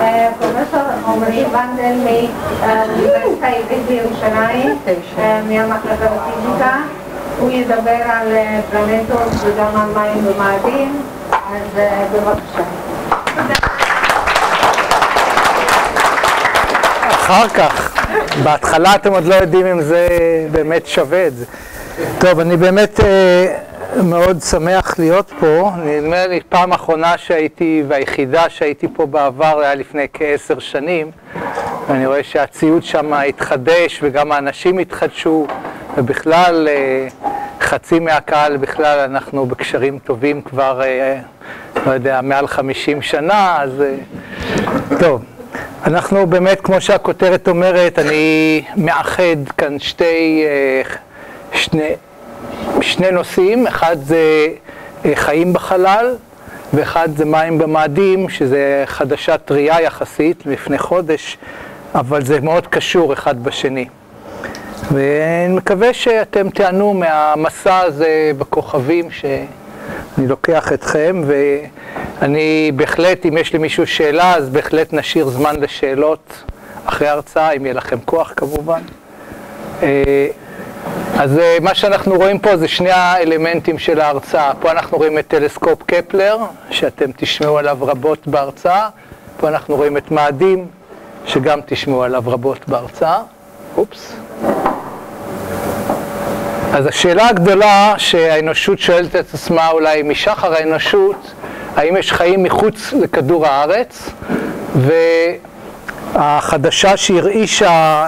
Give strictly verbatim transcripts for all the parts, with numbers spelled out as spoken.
פרופסור עמרי ונדל מאוניברסיטה העברית בירושלים, מהמחלקה לפיזיקה. הוא ידבר על פלנטות וגם על מים ומאדים, אז בבקשה. אחר כך, בהתחלה אתם עוד לא יודעים אם זה באמת שווה את זה. טוב, אני באמת מאוד שמח להיות פה. נדמה לי פעם אחרונה שהייתי, והיחידה שהייתי פה בעבר היה לפני כעשר שנים, ואני רואה שהציוד שם התחדש וגם האנשים התחדשו, ובכלל חצי מהקהל בכלל אנחנו בקשרים טובים כבר, לא יודע, מעל חמישים שנה, אז טוב. אנחנו באמת, כמו שהכותרת אומרת, אני מאחד כאן שתי, שני, שני נושאים. אחד זה חיים בחלל, ואחד זה מים במאדים, שזה חדשה טריה יחסית, לפני חודש, אבל זה מאוד קשור אחד בשני. ואני מקווה שאתם תענו מהמסע הזה בכוכבים שאני לוקח אתכם, ואני בהחלט, אם יש למישהו שאלה, אז בהחלט נשאיר זמן לשאלות אחרי ההרצאה, אם יהיה לכם כוח כמובן. אז מה שאנחנו רואים פה זה שני האלמנטים של ההרצאה. פה אנחנו רואים את טלסקופ קפלר, שאתם תשמעו עליו רבות בהרצאה. פה אנחנו רואים את מאדים, שגם תשמעו עליו רבות בהרצאה. אופס. אז השאלה הגדולה שהאנושות שואלת את עצמה, אולי משחר האנושות, האם יש חיים מחוץ לכדור הארץ? והחדשה שהרעישה,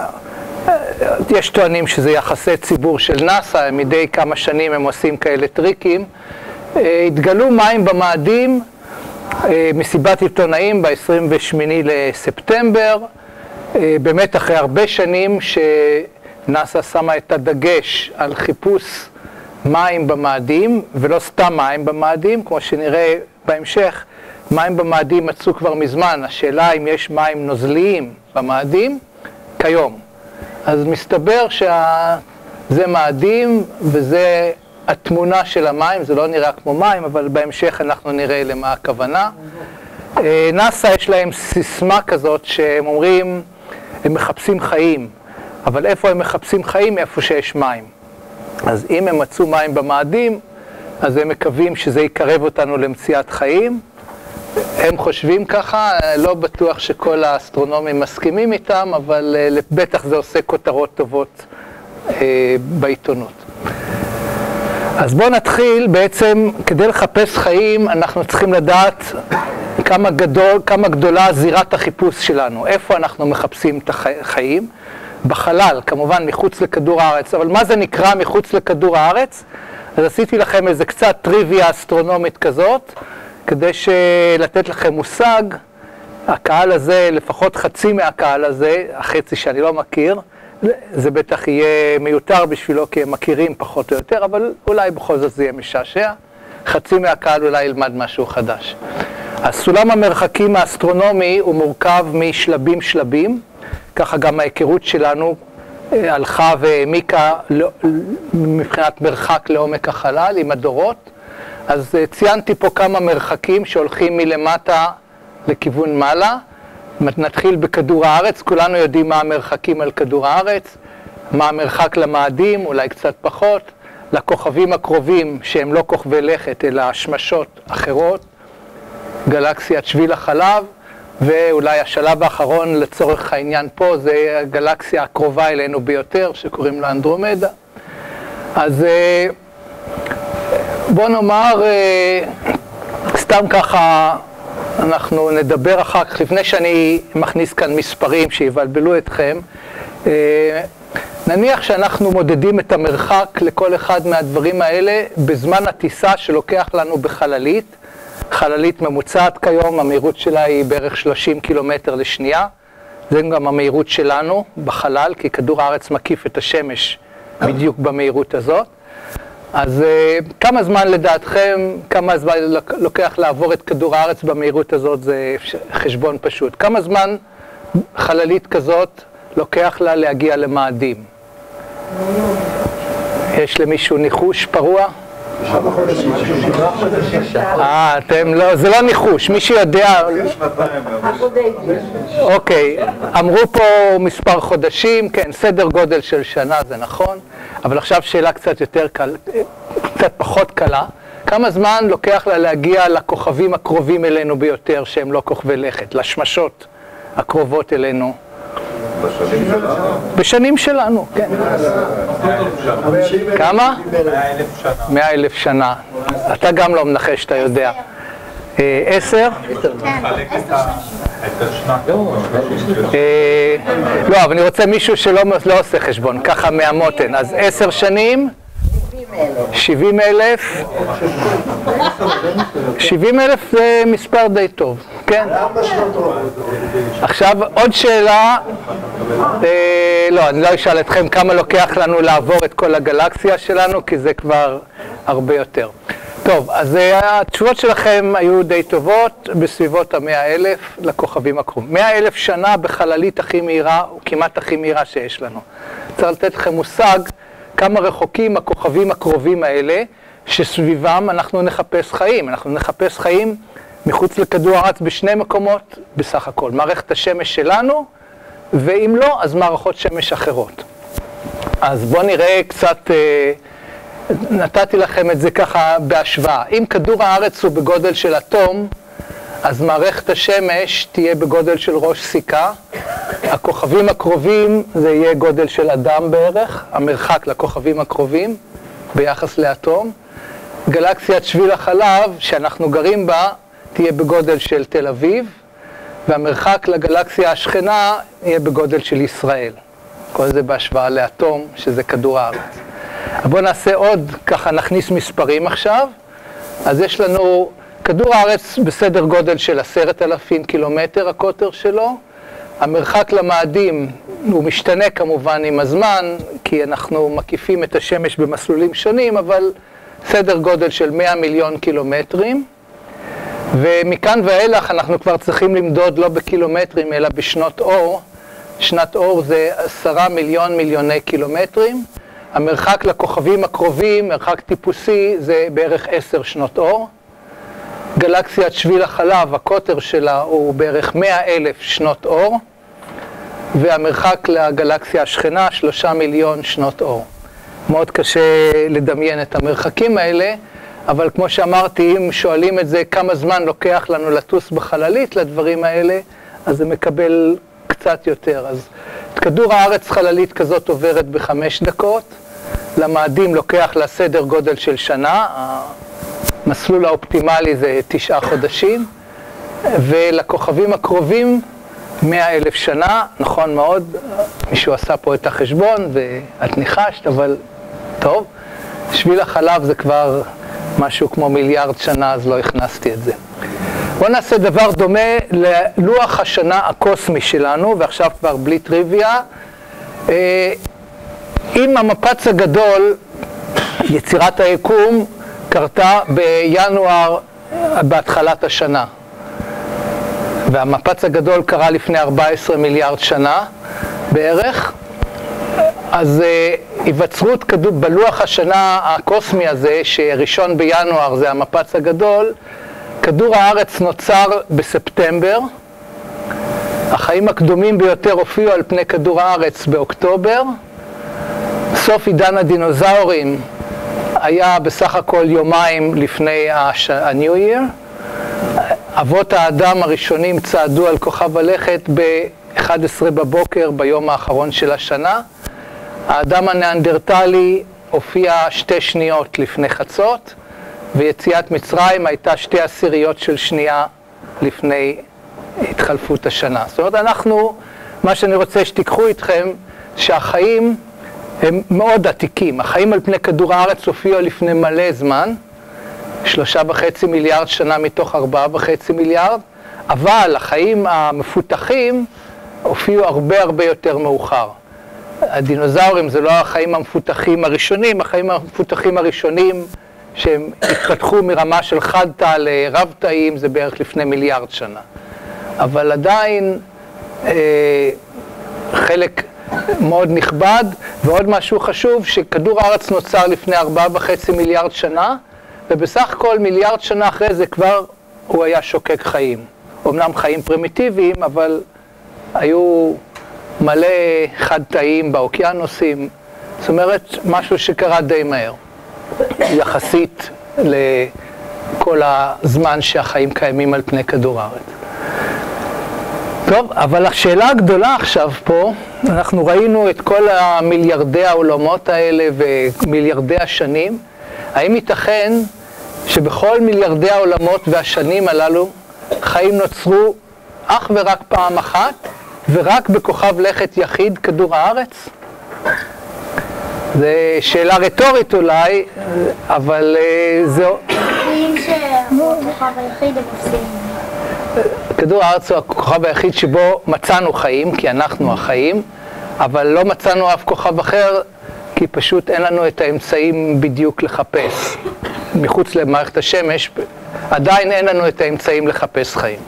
יש טוענים שזה יחסי ציבור של נאסא, מדי כמה שנים הם עושים כאלה טריקים. התגלו מים במאדים, מסיבת עיתונאים ב-עשרים ושמיני לספטמבר, באמת אחרי הרבה שנים שנאסא שמה את הדגש על חיפוש מים במאדים, ולא סתם מים במאדים, כמו שנראה בהמשך, מים במאדים מצאו כבר מזמן. השאלה אם יש מים נוזליים במאדים כיום. אז מסתבר שזה מאדים וזה התמונה של המים, זה לא נראה כמו מים, אבל בהמשך אנחנו נראה למה הכוונה. נאסא יש להם סיסמה כזאת שהם אומרים, הם מחפשים חיים, אבל איפה הם מחפשים חיים? איפה שיש מים. אז אם הם מצאו מים במאדים, אז הם מקווים שזה יקרב אותנו למציאת חיים. הם חושבים ככה, לא בטוח שכל האסטרונומים מסכימים איתם, אבל בטח זה עושה כותרות טובות אה, בעיתונות. אז בואו נתחיל. בעצם כדי לחפש חיים אנחנו צריכים לדעת כמה, גדול, כמה גדולה זירת החיפוש שלנו, איפה אנחנו מחפשים את החיים. בחלל, כמובן מחוץ לכדור הארץ, אבל מה זה נקרא מחוץ לכדור הארץ? אז עשיתי לכם איזה קצת טריוויה אסטרונומית כזאת, כדי לתת לכם מושג. הקהל הזה, לפחות חצי מהקהל הזה, החצי שאני לא מכיר, זה בטח יהיה מיותר בשבילו כי הם מכירים פחות או יותר, אבל אולי בכל זאת זה יהיה משעשע. חצי מהקהל אולי ילמד משהו חדש. הסולם המרחקים האסטרונומי הוא מורכב משלבים שלבים, ככה גם ההיכרות שלנו הלכה והעמיקה מבחינת מרחק לעומק החלל עם הדורות. אז ציינתי פה כמה מרחקים שהולכים מלמטה לכיוון מעלה. נתחיל בכדור הארץ, כולנו יודעים מה המרחקים על כדור הארץ, מה המרחק למאדים, אולי קצת פחות, לכוכבים הקרובים שהם לא כוכבי לכת אלא השמשות אחרות, גלקסיית שביל החלב, ואולי השלב האחרון לצורך העניין פה זה הגלקסיה הקרובה אלינו ביותר שקוראים לה אנדרומדה. אז בוא נאמר, סתם ככה אנחנו נדבר אחר כך, לפני שאני מכניס כאן מספרים שיבלבלו אתכם. נניח שאנחנו מודדים את המרחק לכל אחד מהדברים האלה בזמן הטיסה שלוקח לנו בחללית. חללית ממוצעת כיום, המהירות שלה היא בערך שלושים קילומטר לשנייה. זה גם המהירות שלנו בחלל, כי כדור הארץ מקיף את השמש בדיוק במהירות הזאת. אז כמה זמן לדעתכם, כמה זמן לוקח לעבור את כדור הארץ במהירות הזאת? זה חשבון פשוט. כמה זמן חללית כזאת לוקח לה להגיע למאדים? יש למישהו ניחוש פרוע? אה, אתם לא, זה לא ניחוש, מי שיודע... אוקיי, אמרו פה מספר חודשים, כן, סדר גודל של שנה, זה נכון, אבל עכשיו שאלה קצת יותר קל, קצת פחות קלה. כמה זמן לוקח לה להגיע לכוכבים הקרובים אלינו ביותר, שהם לא כוכבי לכת, לשמשות הקרובות אלינו? בשנים שלנו. בשנים שלנו, כן. כמה? מאה אלף שנה. מאה אלף שנה. אתה גם לא מנחש, אתה יודע. עשר? מחלק את השנה. לא, אבל אני רוצה מישהו שלא עושה חשבון, ככה מהמותן. אז עשר שנים? שבעים אלף? שבעים אלף זה מספר די טוב, כן? עכשיו עוד שאלה, לא, אני לא אשאל אתכם כמה לוקח לנו לעבור את כל הגלקסיה שלנו, כי זה כבר הרבה יותר. טוב, אז התשובות שלכם היו די טובות, בסביבות המאה אלף לכוכבים הקרובים. מאה אלף שנה בחללית הכי מהירה, או כמעט הכי מהירה שיש לנו. צריך לתת לכם מושג כמה רחוקים הכוכבים הקרובים האלה, שסביבם אנחנו נחפש חיים. אנחנו נחפש חיים מחוץ לכדור הארץ בשני מקומות בסך הכל. מערכת השמש שלנו, ואם לא, אז מערכות שמש אחרות. אז בואו נראה קצת, נתתי לכם את זה ככה בהשוואה. אם כדור הארץ הוא בגודל של אטום, אז מערכת השמש תהיה בגודל של ראש סיכה. הכוכבים הקרובים זה יהיה גודל של אדם בערך, המרחק לכוכבים הקרובים ביחס לאטום. גלקסיית שביל החלב שאנחנו גרים בה תהיה בגודל של תל אביב, והמרחק לגלקסיה השכנה יהיה בגודל של ישראל. כל זה בהשוואה לאטום, שזה כדור הארץ. בואו נעשה עוד, ככה נכניס מספרים עכשיו. אז יש לנו כדור הארץ בסדר גודל של עשרת אלפים קילומטר, הקוטר שלו. המרחק למאדים הוא משתנה כמובן עם הזמן, כי אנחנו מקיפים את השמש במסלולים שונים, אבל סדר גודל של מאה מיליון קילומטרים. ומכאן ואילך אנחנו כבר צריכים למדוד לא בקילומטרים, אלא בשנות אור. שנת אור זה עשרה מיליון מיליוני קילומטרים. המרחק לכוכבים הקרובים, מרחק טיפוסי, זה בערך עשר שנות אור. גלקסיית שביל החלב, הקוטר שלה הוא בערך מאה אלף שנות אור, והמרחק לגלקסיה השכנה, שלושה מיליון שנות אור. מאוד קשה לדמיין את המרחקים האלה, אבל כמו שאמרתי, אם שואלים את זה כמה זמן לוקח לנו לטוס בחללית לדברים האלה, אז זה מקבל קצת יותר. אז את כדור הארץ חללית כזאת עוברת בחמש דקות, למאדים לוקח לה סדר גודל של שנה, המסלול האופטימלי זה תשעה חודשים, ולכוכבים הקרובים מאה אלף שנה, נכון מאוד, מישהו עשה פה את החשבון ואת ניחשת, אבל טוב, שביל החלב זה כבר משהו כמו מיליארד שנה, אז לא הכנסתי את זה. בואו נעשה דבר דומה ללוח השנה הקוסמי שלנו, ועכשיו כבר בלי טריוויה. אם המפץ הגדול, יצירת היקום, קרתה בינואר בהתחלת השנה, והמפץ הגדול קרה לפני ארבע עשרה מיליארד שנה בערך, אז היווצרות כדור, בלוח השנה הקוסמי הזה, שראשון בינואר זה המפץ הגדול, כדור הארץ נוצר בספטמבר, החיים הקדומים ביותר הופיעו על פני כדור הארץ באוקטובר, סוף עידן הדינוזאורים היה בסך הכל יומיים לפני ה-New Year, אבות האדם הראשונים צעדו על כוכב הלכת ב-אחת עשרה בבוקר ביום האחרון של השנה, האדם הניאנדרטלי הופיע שתי שניות לפני חצות, ויציאת מצרים הייתה שתי עשיריות של שנייה לפני התחלפות השנה. זאת אומרת, אנחנו, מה שאני רוצה שתיקחו איתכם, שהחיים הם מאוד עתיקים. החיים על פני כדור הארץ הופיעו לפני מלא זמן, שלושה וחצי מיליארד שנה מתוך ארבעה וחצי מיליארד, אבל החיים המפותחים הופיעו הרבה הרבה יותר מאוחר. הדינוזאורים זה לא החיים המפותחים הראשונים, החיים המפותחים הראשונים שהם התפתחו מרמה של חד תא לרב תאים, זה בערך לפני מיליארד שנה. אבל עדיין אה, חלק מאוד נכבד, ועוד משהו חשוב, שכדור הארץ נוצר לפני ארבעה וחצי מיליארד שנה, ובסך הכל מיליארד שנה אחרי זה כבר הוא היה שוקק חיים. אמנם חיים פרימיטיביים, אבל היו מלא חד תאיים באוקיינוסים, זאת אומרת, משהו שקרה די מהר, יחסית לכל הזמן שהחיים קיימים על פני כדור הארץ. טוב, אבל השאלה הגדולה עכשיו פה, אנחנו ראינו את כל המיליארדי העולמות האלה ומיליארדי השנים, האם ייתכן שבכל מיליארדי העולמות והשנים הללו חיים נוצרו אך ורק פעם אחת, ורק בכוכב לכת יחיד כדור הארץ? זו שאלה רטורית אולי, אבל זהו. אם שהוא הכוכב היחיד הם עושים. כדור הארץ הוא הכוכב היחיד שבו מצאנו חיים, כי אנחנו החיים, אבל לא מצאנו אף כוכב אחר, כי פשוט אין לנו את האמצעים בדיוק לחפש. מחוץ למערכת השמש, עדיין אין לנו את האמצעים לחפש חיים.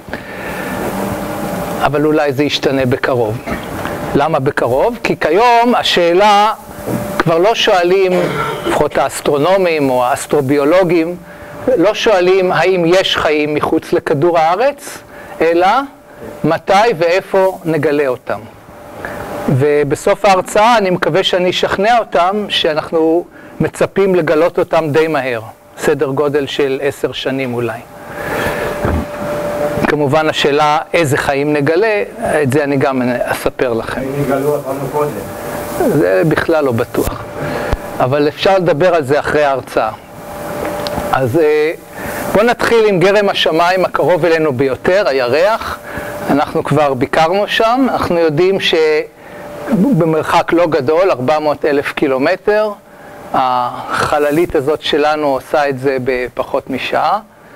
אבל אולי זה ישתנה בקרוב. למה בקרוב? כי כיום השאלה כבר לא שואלים, לפחות האסטרונומים או האסטרוביולוגים, לא שואלים האם יש חיים מחוץ לכדור הארץ, אלא מתי ואיפה נגלה אותם. ובסוף ההרצאה אני מקווה שאני אשכנע אותם שאנחנו מצפים לגלות אותם די מהר, סדר גודל של עשר שנים אולי. כמובן השאלה איזה חיים נגלה, את זה אני גם אספר לכם. האם נגלו אותנו קודם? זה בכלל לא בטוח, אבל אפשר לדבר על זה אחרי ההרצאה. אז בואו נתחיל עם גרם השמיים הקרוב אלינו ביותר, הירח. אנחנו כבר ביקרנו שם, אנחנו יודעים שבמרחק לא גדול, ארבע מאות אלף קילומטר, החללית הזאת שלנו עושה את זה בפחות משעה,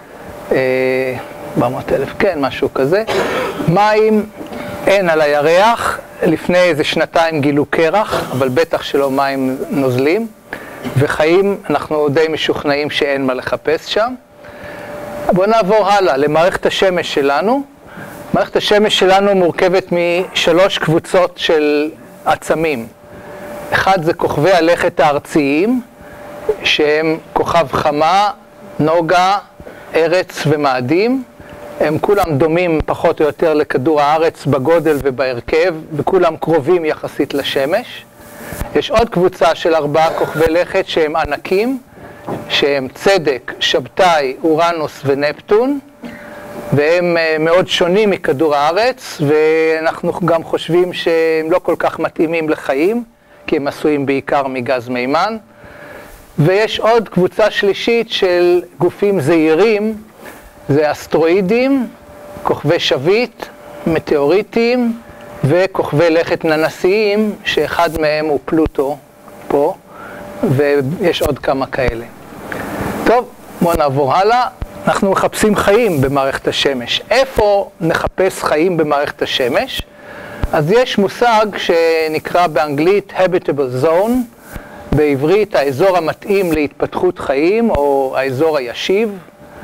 ארבע מאות אלף, כן, משהו כזה. מים אין על הירח, לפני איזה שנתיים גילו קרח, אבל בטח שלא מים נוזלים, וחיים אנחנו די משוכנעים שאין מה לחפש שם. בואו נעבור הלאה למערכת השמש שלנו. מערכת השמש שלנו מורכבת משלוש קבוצות של עצמים. אחד זה כוכבי הלכת הארציים, שהם כוכב חמה, נוגה, ארץ ומאדים. הם כולם דומים פחות או יותר לכדור הארץ בגודל ובהרכב, וכולם קרובים יחסית לשמש. יש עוד קבוצה של ארבעה כוכבי לכת שהם ענקים, שהם צדק, שבתאי, אורנוס ונפטון, והם מאוד שונים מכדור הארץ, ואנחנו גם חושבים שהם לא כל כך מתאימים לחיים, כי הם עשויים בעיקר מגז מימן. ויש עוד קבוצה שלישית של גופים זעירים, זה אסטרואידים, כוכבי שביט, מטאוריטים וכוכבי לכת ננסיים, שאחד מהם הוא פלוטו פה, ויש עוד כמה כאלה. טוב, בואו נעבור הלאה. אנחנו מחפשים חיים במערכת השמש. איפה נחפש חיים במערכת השמש? אז יש מושג שנקרא באנגלית habitable zone, בעברית האזור המתאים להתפתחות חיים או האזור הישיב.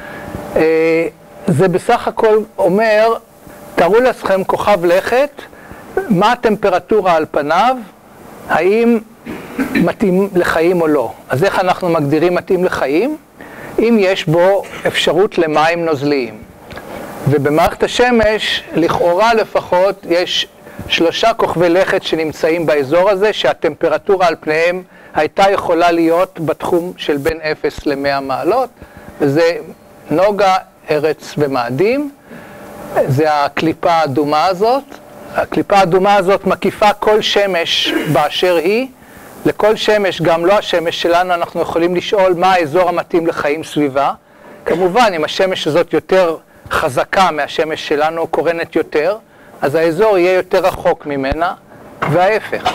זה בסך הכל אומר, תארו לכם כוכב לכת, מה הטמפרטורה על פניו, האם מתאים לחיים או לא. אז איך אנחנו מגדירים מתאים לחיים? אם יש בו אפשרות למים נוזליים. ובמערכת השמש, לכאורה לפחות, יש שלושה כוכבי לכת שנמצאים באזור הזה, שהטמפרטורה על פניהם הייתה יכולה להיות בתחום של בין אפס למאה מעלות, וזה נוגה, ארץ ומאדים. זה הקליפה האדומה הזאת. הקליפה האדומה הזאת מקיפה כל שמש באשר היא. לכל שמש, גם לא השמש שלנו, אנחנו יכולים לשאול מה האזור המתאים לחיים סביבה. כמובן, אם השמש הזאת יותר חזקה מהשמש שלנו, קורנת יותר, אז האזור יהיה יותר רחוק ממנה, וההפך.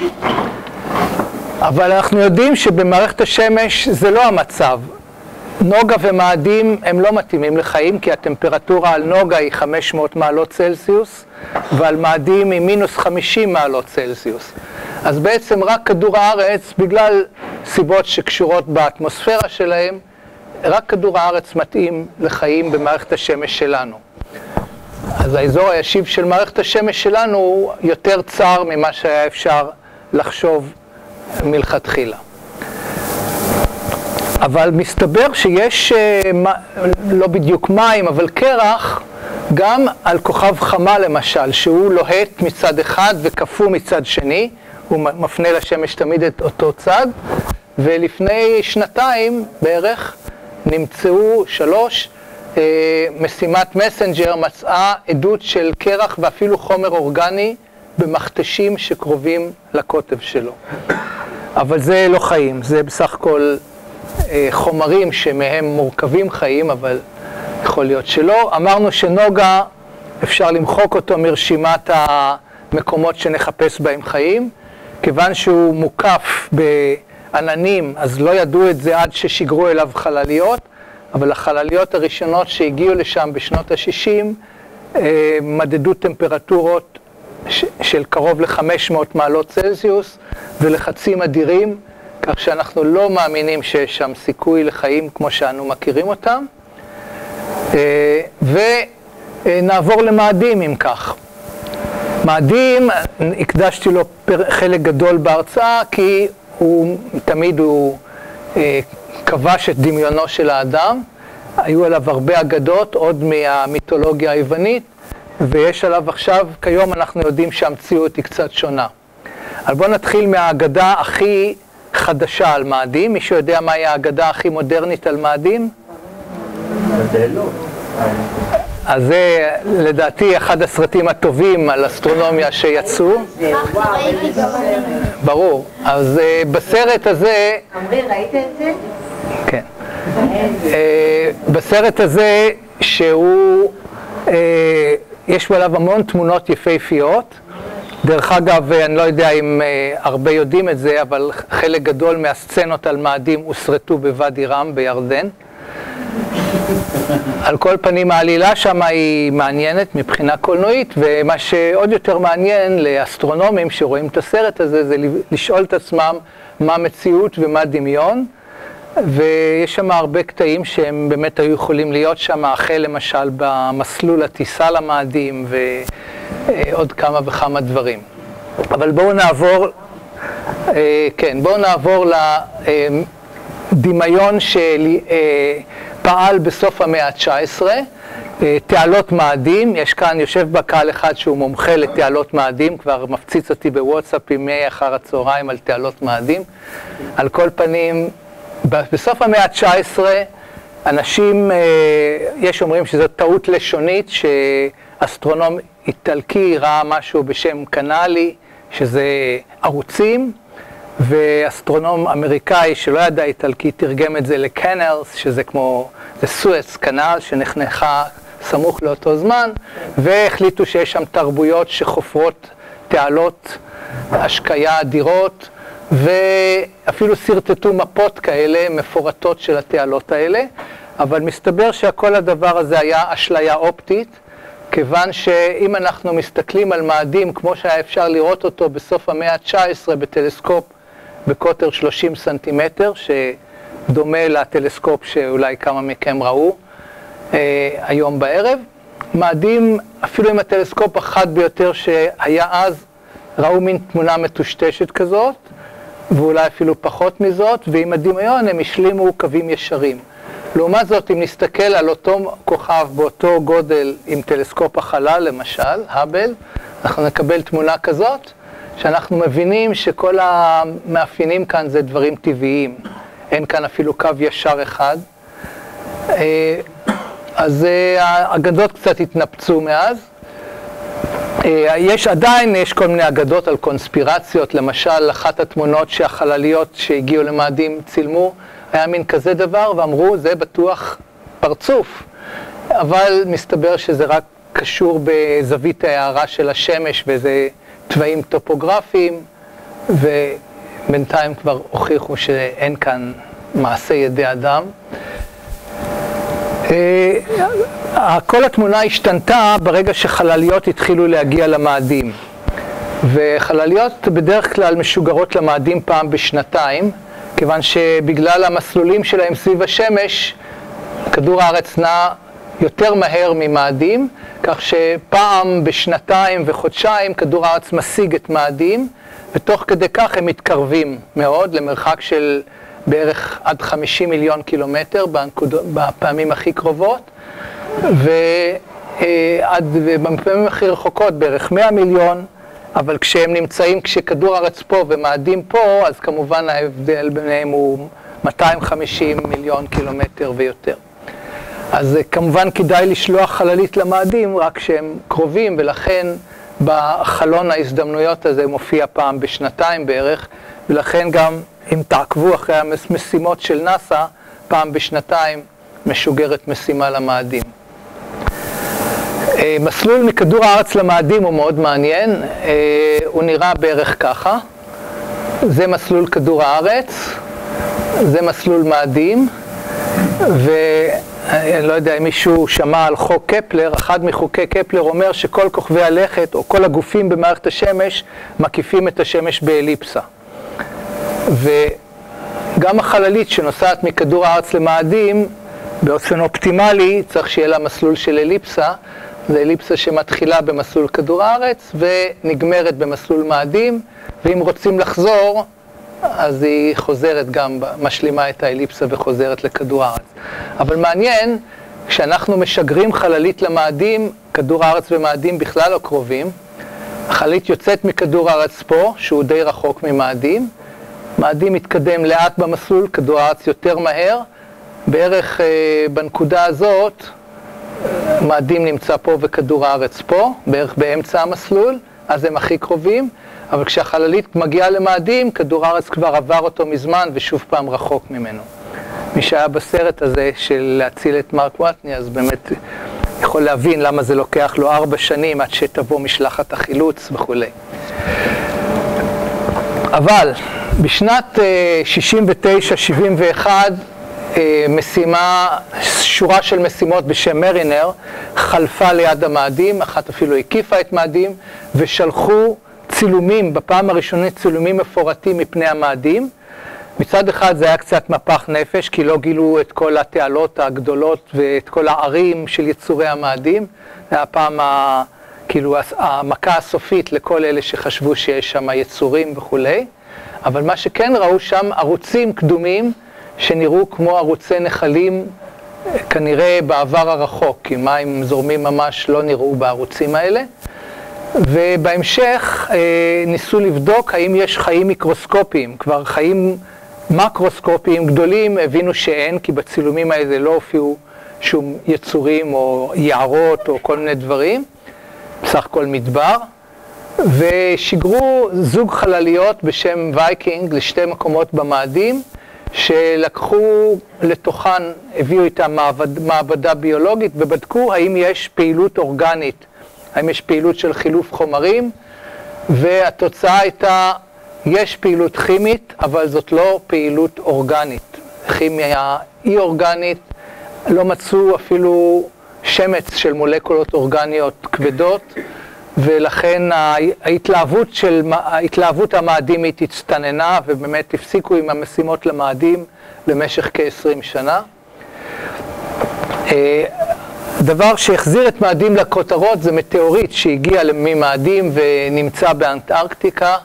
אבל אנחנו יודעים שבמערכת השמש זה לא המצב. נוגה ומאדים הם לא מתאימים לחיים, כי הטמפרטורה על נוגה היא חמש מאות מעלות צלסיוס, ועל מאדים היא מינוס חמישים מעלות צלסיוס. אז בעצם רק כדור הארץ, בגלל סיבות שקשורות באטמוספירה שלהם, רק כדור הארץ מתאים לחיים במערכת השמש שלנו. אז האזור הישיב של מערכת השמש שלנו הוא יותר צר ממה שהיה אפשר לחשוב מלכתחילה. אבל מסתבר שיש, לא בדיוק מים, אבל קרח, גם על כוכב חמה למשל, שהוא לוהט מצד אחד וקפוא מצד שני, הוא מפנה לשמש תמיד את אותו צד, ולפני שנתיים בערך נמצאו שלוש, משימת מסנג'ר מצאה עדות של קרח ואפילו חומר אורגני במכתשים שקרובים לקוטב שלו. אבל זה לא חיים, זה בסך הכל חומרים שמהם מורכבים חיים, אבל יכול להיות שלא. אמרנו שנוגה, אפשר למחוק אותו מרשימת המקומות שנחפש בהם חיים, כיוון שהוא מוקף בעננים, אז לא ידעו את זה עד ששיגרו אליו חלליות, אבל החלליות הראשונות שהגיעו לשם בשנות ה-שישים, מדדו טמפרטורות של קרוב ל-חמש מאות מעלות צלזיוס ולחצים אדירים, כך שאנחנו לא מאמינים שיש שם סיכוי לחיים כמו שאנו מכירים אותם. ונעבור למאדים אם כך. מאדים, הקדשתי לו חלק גדול בהרצאה, כי הוא תמיד הוא כבש את דמיונו של האדם. היו עליו הרבה אגדות, עוד מהמיתולוגיה היוונית, ויש עליו עכשיו, כיום אנחנו יודעים שהמציאות היא קצת שונה. אבל בואו נתחיל מהאגדה הכי חדשה על מאדים. מישהו יודע מהי האגדה הכי מודרנית על מאדים? אז זה לדעתי אחד הסרטים הטובים על אסטרונומיה שיצאו. ברור. אז בסרט הזה... עמרי, ראית את זה? כן. בסרט הזה שהוא... יש עליו המון תמונות יפהפיות. דרך אגב, אני לא יודע אם הרבה יודעים את זה, אבל חלק גדול מהסצנות על מאדים הוסרטו בוואדי רם בירדן. על כל פנים, העלילה שם היא מעניינת מבחינה קולנועית, ומה שעוד יותר מעניין לאסטרונומים שרואים את הסרט הזה, זה לשאול את עצמם מה מציאות ומה דמיון, ויש שם הרבה קטעים שהם באמת היו יכולים להיות שם, החל למשל במסלול הטיסה למאדים ועוד כמה וכמה דברים. אבל בואו נעבור, כן, בואו נעבור לדמיון שפעל בסוף המאה ה-תשע עשרה, תעלות מאדים. יש כאן, יושב בקהל אחד שהוא מומחה לתעלות מאדים, כבר מפציץ אותי בוואטסאפ ימי אחר הצהריים על תעלות מאדים. על כל פנים, בסוף המאה ה-תשע עשרה, אנשים, יש אומרים שזו טעות לשונית, שאסטרונום איטלקי ראה משהו בשם קנאלי, שזה ערוצים, ואסטרונום אמריקאי שלא ידע איטלקי תרגם את זה לקנלס, שזה כמו, זה סואץ קנל שנחנכה סמוך לאותו זמן, והחליטו שיש שם תרבויות שחופרות תעלות השקיה אדירות, ואפילו סרטטו מפות כאלה מפורטות של התעלות האלה, אבל מסתבר שהכל הדבר הזה היה אשליה אופטית, כיוון שאם אנחנו מסתכלים על מאדים כמו שהיה אפשר לראות אותו בסוף המאה ה-תשע עשרה בטלסקופ בקוטר שלושים סנטימטר, שדומה לטלסקופ שאולי כמה מכם ראו אה, היום בערב, מאדים, אפילו עם הטלסקופ החד ביותר שהיה אז, ראו מין תמונה מטושטשת כזאת, ואולי אפילו פחות מזאת, ועם הדמיון הם השלימו קווים ישרים. לעומת זאת, אם נסתכל על אותו כוכב באותו גודל עם טלסקופ החלל, למשל, האבל, אנחנו נקבל תמונה כזאת, שאנחנו מבינים שכל המאפיינים כאן זה דברים טבעיים. אין כאן אפילו קו ישר אחד. אז האגדות קצת התנפצו מאז. יש עדיין, יש כל מיני אגדות על קונספירציות, למשל, אחת התמונות שהחלליות שהגיעו למאדים צילמו, היה מין כזה דבר, ואמרו, זה בטוח פרצוף. אבל מסתבר שזה רק קשור בזווית ההארה של השמש, וזה תוואים טופוגרפיים, ובינתיים כבר הוכיחו שאין כאן מעשה ידי אדם. כל התמונה השתנתה ברגע שחלליות התחילו להגיע למאדים. וחלליות בדרך כלל משוגרות למאדים פעם בשנתיים, כיוון שבגלל המסלולים שלהם סביב השמש, כדור הארץ נע יותר מהר ממאדים, כך שפעם בשנתיים וחודשיים כדור הארץ משיג את מאדים, ותוך כדי כך הם מתקרבים מאוד למרחק של בערך עד חמישים מיליון קילומטר בנקודות, בפעמים הכי קרובות, ועד בפעמים הכי רחוקות בערך מאה מיליון, אבל כשהם נמצאים, כשכדור הארץ פה ומאדים פה, אז כמובן ההבדל ביניהם הוא מאתיים וחמישים מיליון קילומטר ויותר. אז כמובן כדאי לשלוח חללית למאדים רק כשהם קרובים, ולכן בחלון ההזדמנויות הזה מופיע פעם בשנתיים בערך, ולכן גם אם תעקבו אחרי המשימות של נאסא, פעם בשנתיים משוגרת משימה למאדים. מסלול מכדור הארץ למאדים הוא מאוד מעניין, הוא נראה בערך ככה. זה מסלול כדור הארץ, זה מסלול מאדים, ואני לא יודע אם מישהו שמע על חוק קפלר, אחד מחוקי קפלר אומר שכל כוכבי הלכת או כל הגופים במערכת השמש מקיפים את השמש באליפסה. וגם החללית שנוסעת מכדור הארץ למאדים, באופן אופטימלי צריך שיהיה לה מסלול של אליפסה, זה אליפסה שמתחילה במסלול כדור הארץ ונגמרת במסלול מאדים, ואם רוצים לחזור, אז היא חוזרת גם, משלימה את האליפסה וחוזרת לכדור הארץ. אבל מעניין, כשאנחנו משגרים חללית למאדים, כדור הארץ ומאדים בכלל לא קרובים, החללית יוצאת מכדור הארץ פה, שהוא די רחוק ממאדים, מאדים מתקדם לאט במסלול, כדור הארץ יותר מהר, בערך אה, בנקודה הזאת, מאדים נמצא פה וכדור הארץ פה, בערך באמצע המסלול, אז הם הכי קרובים, אבל כשהחללית מגיעה למאדים, כדור הארץ כבר עבר אותו מזמן ושוב פעם רחוק ממנו. מי שהיה בסרט הזה של להציל את מרק וואטני, אז באמת יכול להבין למה זה לוקח לו ארבע שנים עד שתבוא משלחת החילוץ וכו'. אבל בשנת שישים ותשע שבעים ואחת, משימה, שורה של משימות בשם מרינר, חלפה ליד המאדים, אחת אפילו הקיפה את מאדים, ושלחו צילומים, בפעם הראשונית צילומים מפורטים מפני המאדים. מצד אחד זה היה קצת מפח נפש, כי לא גילו את כל התעלות הגדולות ואת כל הערים של יצורי המאדים. זה היה פעם ה, כאילו המכה הסופית לכל אלה שחשבו שיש שם יצורים וכו'. אבל מה שכן ראו שם ערוצים קדומים, שנראו כמו ערוצי נחלים כנראה בעבר הרחוק, כי מים זורמים ממש לא נראו בערוצים האלה. ובהמשך ניסו לבדוק האם יש חיים מיקרוסקופיים, כבר חיים מקרוסקופיים גדולים הבינו שאין, כי בצילומים האלה לא הופיעו שום יצורים או יערות או כל מיני דברים, בסך הכל מדבר. ושיגרו זוג חלליות בשם וייקינג לשתי מקומות במאדים, שלקחו לתוכן, הביאו איתם מעבד, מעבדה ביולוגית ובדקו האם יש פעילות אורגנית, האם יש פעילות של חילוף חומרים, והתוצאה הייתה, יש פעילות כימית, אבל זאת לא פעילות אורגנית. כימיה אי אורגנית, לא מצאו אפילו שמץ של מולקולות אורגניות כבדות, ולכן ההתלהבות, של, ההתלהבות המאדימית הצטננה, ובאמת הפסיקו עם המשימות למאדים במשך כ-עשרים שנה. דבר שהחזיר את מאדים לכותרות זה מטאוריט שהגיע ממאדים ונמצא באנטארקטיקה,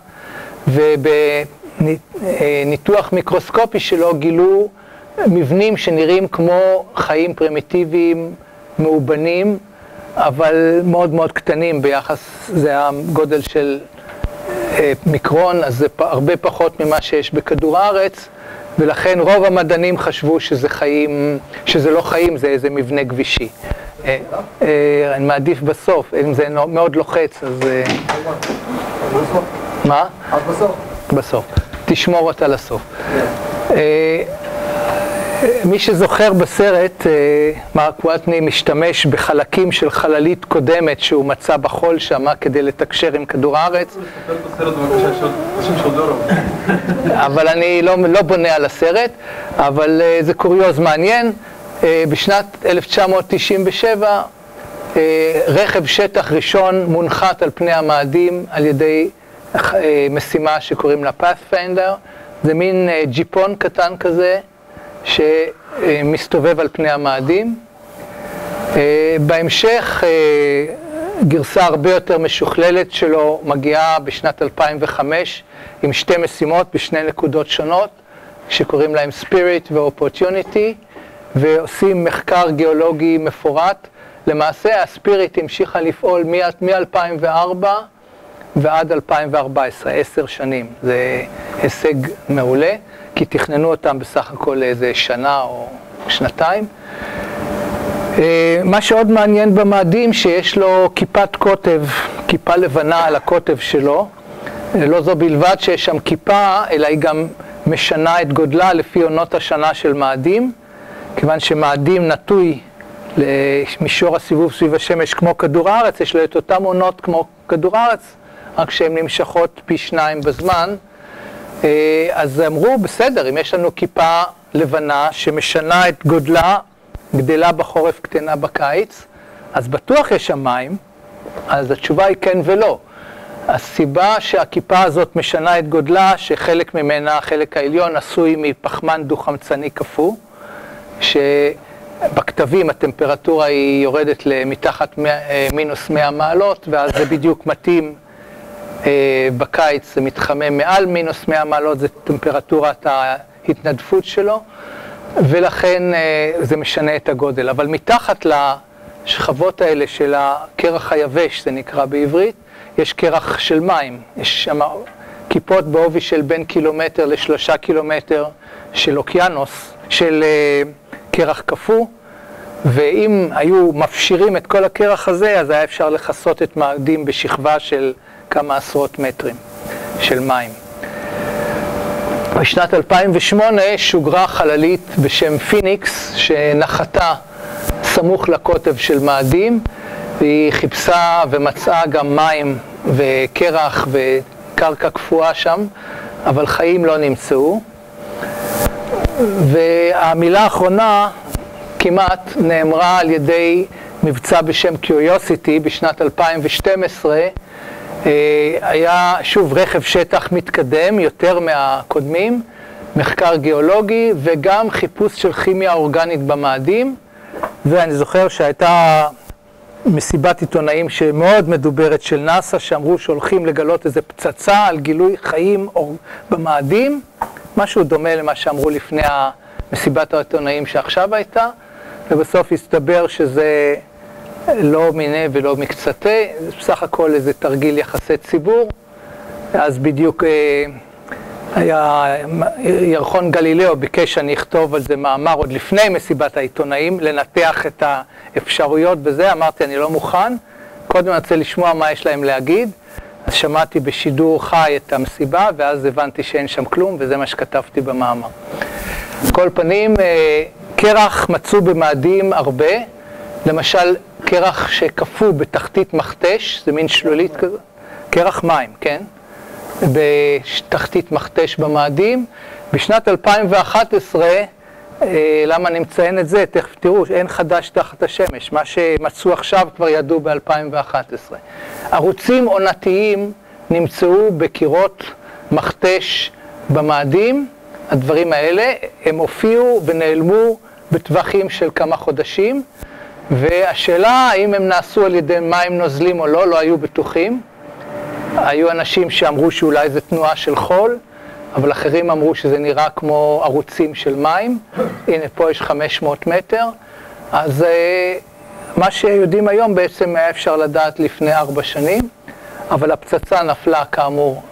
ובניתוח מיקרוסקופי שלו גילו מבנים שנראים כמו חיים פרימיטיביים מאובנים, אבל מאוד מאוד קטנים ביחס, זה הגודל של מיקרון, אז זה הרבה פחות ממה שיש בכדור הארץ, ולכן רוב המדענים חשבו שזה חיים, שזה לא חיים, זה איזה מבנה גבישי. אני מעדיף בסוף, אם זה מאוד לוחץ, אז... מה? אז בסוף. בסוף. תשמור אותה לסוף. מי שזוכר בסרט, מרק וואטני משתמש בחלקים של חללית קודמת שהוא מצא בחול שם כדי לתקשר עם כדור הארץ. אבל אני לא, לא בונה על הסרט, אבל זה קוריוז מעניין. בשנת אלף תשע מאות תשעים ושבע רכב שטח ראשון מונחת על פני המאדים על ידי משימה שקוראים לה Pathfinder. זה מין ג'יפון קטן כזה שמסתובב על פני המאדים. בהמשך גרסה הרבה יותר משוכללת שלו מגיעה בשנת אלפיים וחמש עם שתי משימות בשני נקודות שונות, שקוראים להם Spirit ו-Opportunity, ועושים מחקר גיאולוגי מפורט. למעשה הספיריט המשיכה לפעול מ-אלפיים וארבע ועד אלפיים וארבע עשרה, עשר שנים. זה הישג מעולה, כי תכננו אותם בסך הכל איזה שנה או שנתיים. מה שעוד מעניין במאדים, שיש לו כיפת קוטב, כיפה לבנה על הקוטב שלו. לא זו בלבד שיש שם כיפה, אלא היא גם משנה את גודלה לפי עונות השנה של מאדים, כיוון שמאדים נטוי למישור הסיבוב סביב השמש כמו כדור הארץ, יש לו את אותם עונות כמו כדור הארץ, רק שהן נמשכות פי שניים בזמן. אז אמרו, בסדר, אם יש לנו כיפה לבנה שמשנה את גודלה, גדלה בחורף, קטנה בקיץ, אז בטוח יש שם מים. אז התשובה היא כן ולא. הסיבה שהכיפה הזאת משנה את גודלה, שחלק ממנה, החלק העליון, עשוי מפחמן דו-חמצני קפוא, שבכתבים הטמפרטורה היא יורדת למתחת מינוס מאה מעלות, ואז זה בדיוק מתאים. בקיץ זה מתחמם מעל מינוס מאה מעלות, זה טמפרטורת ההתנדפות שלו, ולכן זה משנה את הגודל. אבל מתחת לשכבות האלה של הקרח היבש, זה נקרא בעברית, יש קרח של מים. יש שם כיפות בעובי של בין קילומטר לשלושה קילומטר של אוקיינוס, של קרח קפוא, ואם היו מפשירים את כל הקרח הזה, אז היה אפשר לכסות את מאדים בשכבה של כמה עשרות מטרים של מים. בשנת אלפיים ושמונה שוגרה חללית בשם פיניקס, שנחתה סמוך לקוטב של מאדים, והיא חיפשה ומצאה גם מים וקרח וקרקע קפואה שם, אבל חיים לא נמצאו. והמילה האחרונה כמעט נאמרה על ידי מבצע בשם Curiosity בשנת אלפיים ושתים עשרה, היה שוב רכב שטח מתקדם יותר מהקודמים, מחקר גיאולוגי וגם חיפוש של כימיה אורגנית במאדים. ואני זוכר שהייתה מסיבת עיתונאים שמאוד מדוברת של נאסא, שאמרו שהולכים לגלות איזה פצצה על גילוי חיים במאדים, משהו דומה למה שאמרו לפני מסיבת העיתונאים שעכשיו הייתה, ובסוף הסתבר שזה לא מיני ולא מקצתה, זה בסך הכל איזה תרגיל יחסי ציבור. אז בדיוק אה, היה, ירחון גלילאו ביקש שאני אכתוב על זה מאמר עוד לפני מסיבת העיתונאים, לנתח את האפשרויות בזה. אמרתי, אני לא מוכן, קודם אני רוצה לשמוע מה יש להם להגיד. אז שמעתי בשידור חי את המסיבה, ואז הבנתי שאין שם כלום, וזה מה שכתבתי במאמר. כל פנים, אה, קרח מצאו במאדים הרבה, למשל, קרח שקפוא בתחתית מכתש, זה מין שלולית כזה, קרח מים, כן? בתחתית מכתש במאדים. בשנת אלפיים ואחת עשרה, למה אני מציין את זה? תכף תראו, אין חדש תחת השמש. מה שמצאו עכשיו כבר ידעו ב-אלפיים ואחת עשרה. ערוצים עונתיים נמצאו בקירות מכתש במאדים. הדברים האלה, הם הופיעו ונעלמו בטווחים של כמה חודשים. והשאלה האם הם נעשו על ידי מים נוזלים או לא, לא היו בטוחים. היו אנשים שאמרו שאולי זה תנועה של חול, אבל אחרים אמרו שזה נראה כמו ערוצים של מים. הנה פה יש חמש מאות מטר. אז מה שיודעים היום בעצם היה אפשר לדעת לפני ארבע שנים, אבל הפצצה נפלה כאמור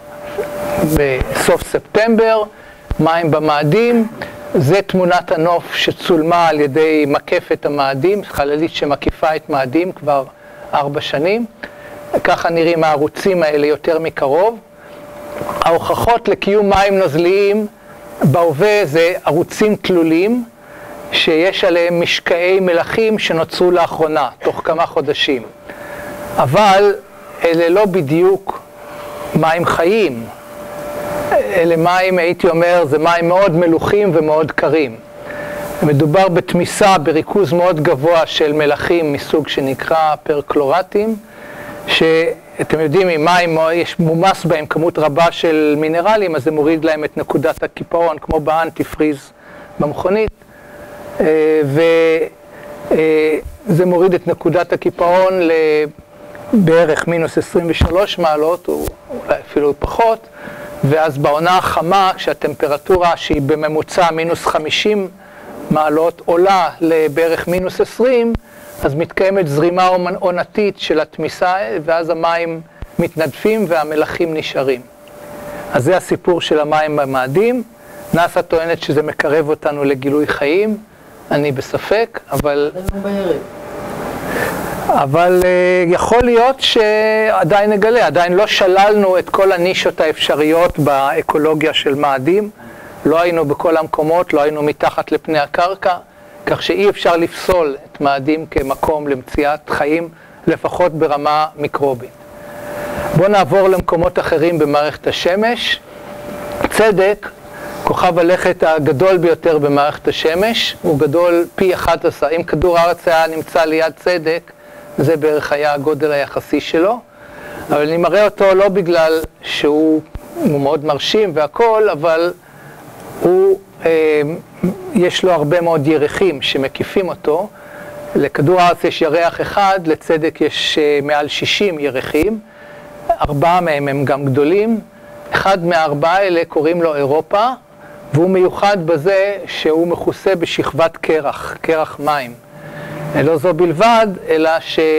בסוף ספטמבר, מים במאדים. זה תמונת הנוף שצולמה על ידי מקפת המאדים, חללית שמקיפה את מאדים כבר ארבע שנים. ככה נראים הערוצים האלה יותר מקרוב. ההוכחות לקיום מים נוזליים בהווה זה ערוצים תלולים, שיש עליהם משקעי מלחים שנוצרו לאחרונה, תוך כמה חודשים. אבל אלה לא בדיוק מים חיים. אלה מים, הייתי אומר, זה מים מאוד מלוחים ומאוד קרים. מדובר בתמיסה בריכוז מאוד גבוה של מלחים מסוג שנקרא פרקלורטים, שאתם יודעים, אם מים יש מומס בהם כמות רבה של מינרלים, אז זה מוריד להם את נקודת הקיפאון, כמו באנטיפריז במכונית, וזה מוריד את נקודת הקיפאון לבערך מינוס עשרים ושלוש מעלות, או אולי אפילו פחות, ואז בעונה החמה, כשהטמפרטורה שהיא בממוצע מינוס חמישים מעלות עולה לבערך מינוס עשרים, אז מתקיימת זרימה עונתית של התמיסה, ואז המים מתנדפים והמלחים נשארים. אז זה הסיפור של המים במאדים. נאס"א טוענת שזה מקרב אותנו לגילוי חיים, אני בספק, אבל... אבל uh, יכול להיות שעדיין נגלה, עדיין לא שללנו את כל הנישות האפשריות באקולוגיה של מאדים, לא היינו בכל המקומות, לא היינו מתחת לפני הקרקע, כך שאי אפשר לפסול את מאדים כמקום למציאת חיים, לפחות ברמה מיקרובית. בואו נעבור למקומות אחרים במערכת השמש. צדק, כוכב הלכת הגדול ביותר במערכת השמש, הוא גדול פי אחת עשרה. אם כדור הארץ היה נמצא ליד צדק, זה בערך היה הגודל היחסי שלו. אבל אני מראה אותו לא בגלל שהוא מאוד מרשים והכל, אבל הוא, אה, יש לו הרבה מאוד ירחים שמקיפים אותו. לכדור הארץ יש ירח אחד, לצדק יש אה, מעל שישים ירחים. ארבעה מהם הם גם גדולים. אחד מהארבעה האלה קוראים לו אירופה, והוא מיוחד בזה שהוא מכוסה בשכבת קרח, קרח מים. לא זו בלבד, אלא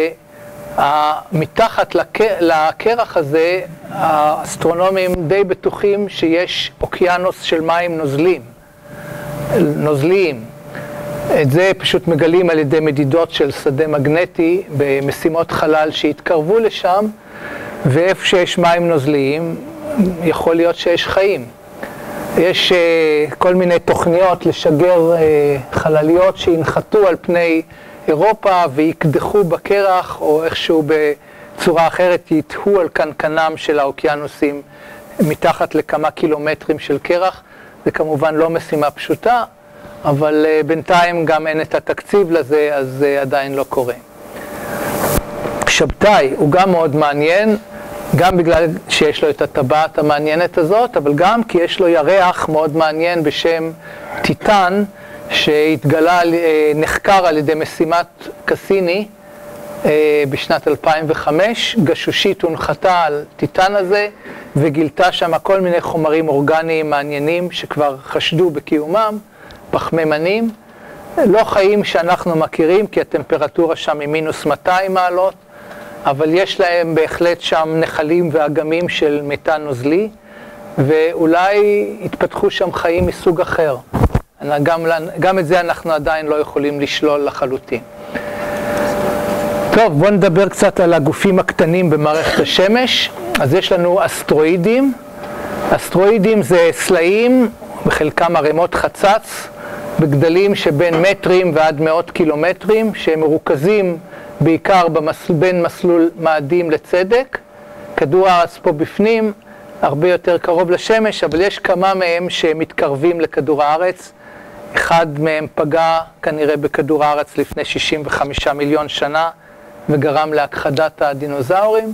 שמתחת לקרח הזה, האסטרונומים די בטוחים שיש אוקיינוס של מים נוזלים, נוזליים. את זה פשוט מגלים על ידי מדידות של שדה מגנטי במשימות חלל שהתקרבו לשם, ואיפה שיש מים נוזליים, יכול להיות שיש חיים. יש uh, כל מיני תוכניות לשגר uh, חלליות שינחתו על פני אירופה ויקדחו בקרח, או איכשהו בצורה אחרת יתהו על קנקנם של האוקיינוסים מתחת לכמה קילומטרים של קרח. זה כמובן לא משימה פשוטה, אבל uh, בינתיים גם אין את התקציב לזה, אז uh, עדיין לא קורה. שבתאי הוא גם מאוד מעניין, גם בגלל שיש לו את הטבעת המעניינת הזאת, אבל גם כי יש לו ירח מאוד מעניין בשם טיטן, שהתגלה, נחקר על ידי משימת קסיני בשנת אלפיים וחמש. גשושית הונחתה על טיטן הזה, וגילתה שם כל מיני חומרים אורגניים מעניינים שכבר חשדו בקיומם, פחמימנים, לא חיים שאנחנו מכירים, כי הטמפרטורה שם היא מינוס מאתיים מעלות, אבל יש להם בהחלט שם נחלים ואגמים של מתאן נוזלי, ואולי התפתחו שם חיים מסוג אחר. גם, גם את זה אנחנו עדיין לא יכולים לשלול לחלוטין. טוב, בואו נדבר קצת על הגופים הקטנים במערכת השמש. אז יש לנו אסטרואידים. אסטרואידים זה סלעים, בחלקם ערימות חצץ, בגדלים שבין מטרים ועד מאות קילומטרים, שהם מרוכזים בעיקר במסל... בין מסלול מאדים לצדק. כדור הארץ פה בפנים, הרבה יותר קרוב לשמש, אבל יש כמה מהם שמתקרבים לכדור הארץ. אחד מהם פגע כנראה בכדור הארץ לפני שישים וחמישה מיליון שנה, וגרם להכחדת הדינוזאורים.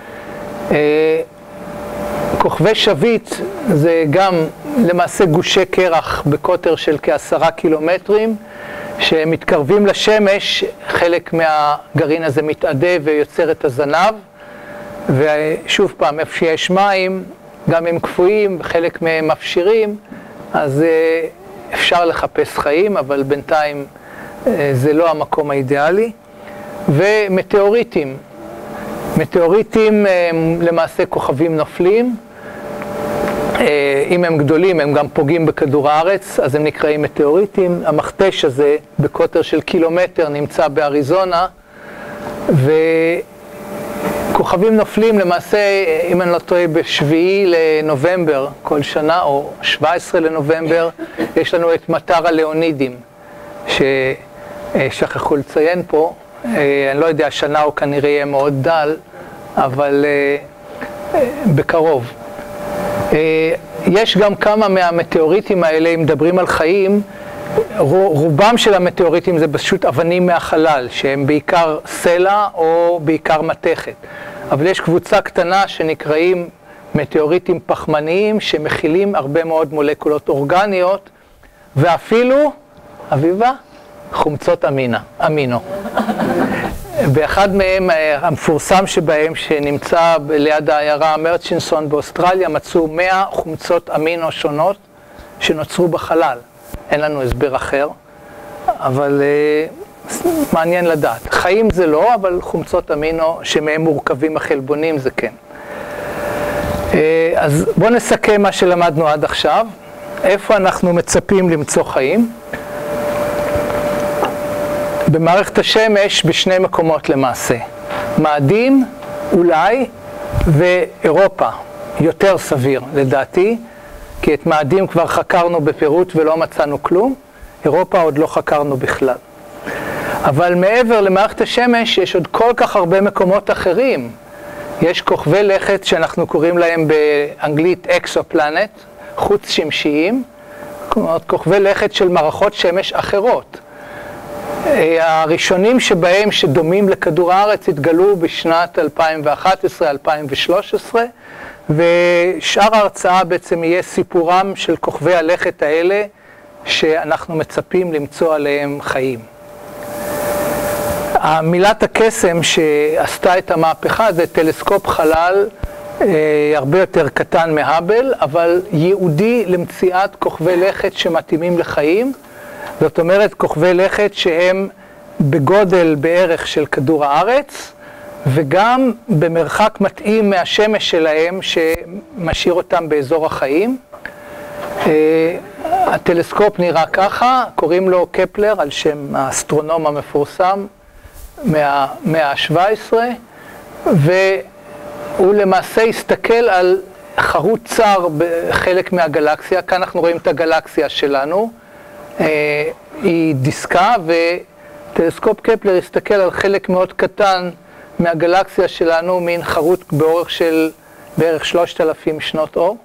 כוכבי שביט זה גם למעשה גושי קרח בקוטר של כעשרה קילומטרים, שמתקרבים לשמש, חלק מהגרעין הזה מתאדה ויוצר את הזנב, ושוב פעם, איפה שיש מים, גם הם קפואים, חלק מהם מפשירים, אז אפשר לחפש חיים, אבל בינתיים זה לא המקום האידיאלי. ומטאוריטים, מטאוריטים הם למעשה כוכבים נופלים, אם הם גדולים הם גם פוגעים בכדור הארץ, אז הם נקראים מטאוריטים. המכתש הזה בקוטר של קילומטר נמצא באריזונה, וכוכבים נופלים למעשה, אם אני לא טועה, בשביעי לנובמבר כל שנה, או שבעה עשר לנובמבר, יש לנו את מטר הלאונידים, ששכחו לציין פה. אני לא יודע, השנה הוא כנראה יהיה מאוד דל, אבל בקרוב. יש גם כמה מהמטאוריטים האלה, אם מדברים על חיים, רובם של המטאוריטים זה פשוט אבנים מהחלל, שהם בעיקר סלע או בעיקר מתכת. אבל יש קבוצה קטנה שנקראים מטאוריטים פחמניים, שמכילים הרבה מאוד מולקולות אורגניות, ואפילו, אביבה, חומצות אמינה, אמינו. באחד מהם, המפורסם שבהם, שנמצא ליד העיירה מרצ'ינסון באוסטרליה, מצאו מאה חומצות אמינו שונות שנוצרו בחלל. אין לנו הסבר אחר, אבל מעניין לדעת. חיים זה לא, אבל חומצות אמינו שמהם מורכבים החלבונים זה כן. אז בואו נסכם מה שלמדנו עד עכשיו. איפה אנחנו מצפים למצוא חיים? במערכת השמש בשני מקומות למעשה. מאדים אולי, ואירופה יותר סביר לדעתי, כי את מאדים כבר חקרנו בפירוט ולא מצאנו כלום. אירופה עוד לא חקרנו בכלל. אבל מעבר למערכת השמש יש עוד כל כך הרבה מקומות אחרים. יש כוכבי לכת שאנחנו קוראים להם באנגלית אקסופלנט, חוץ שמשיים, כלומר כוכבי לכת של מערכות שמש אחרות. הראשונים שבהם שדומים לכדור הארץ התגלו בשנת אלפיים ואחת עשרה אלפיים ושלוש עשרה, ושאר ההרצאה בעצם יהיה סיפורם של כוכבי הלכת האלה שאנחנו מצפים למצוא עליהם חיים. המילת הקסם שעשתה את המהפכה זה טלסקופ חלל אה, הרבה יותר קטן מהאבל, אבל ייעודי למציאת כוכבי לכת שמתאימים לחיים. זאת אומרת, כוכבי לכת שהם בגודל בערך של כדור הארץ, וגם במרחק מתאים מהשמש שלהם שמשאיר אותם באזור החיים. הטלסקופ נראה ככה, קוראים לו קפלר על שם האסטרונום המפורסם מהמאה ה-שבע עשרה, והוא למעשה הסתכל על חרוט צר בחלק מהגלקסיה. כאן אנחנו רואים את הגלקסיה שלנו. היא דיסקה, וטלסקופ קפלר הסתכל על חלק מאוד קטן מהגלקסיה שלנו, מין חרוט באורך של בערך שלושת אלפים שנות אור.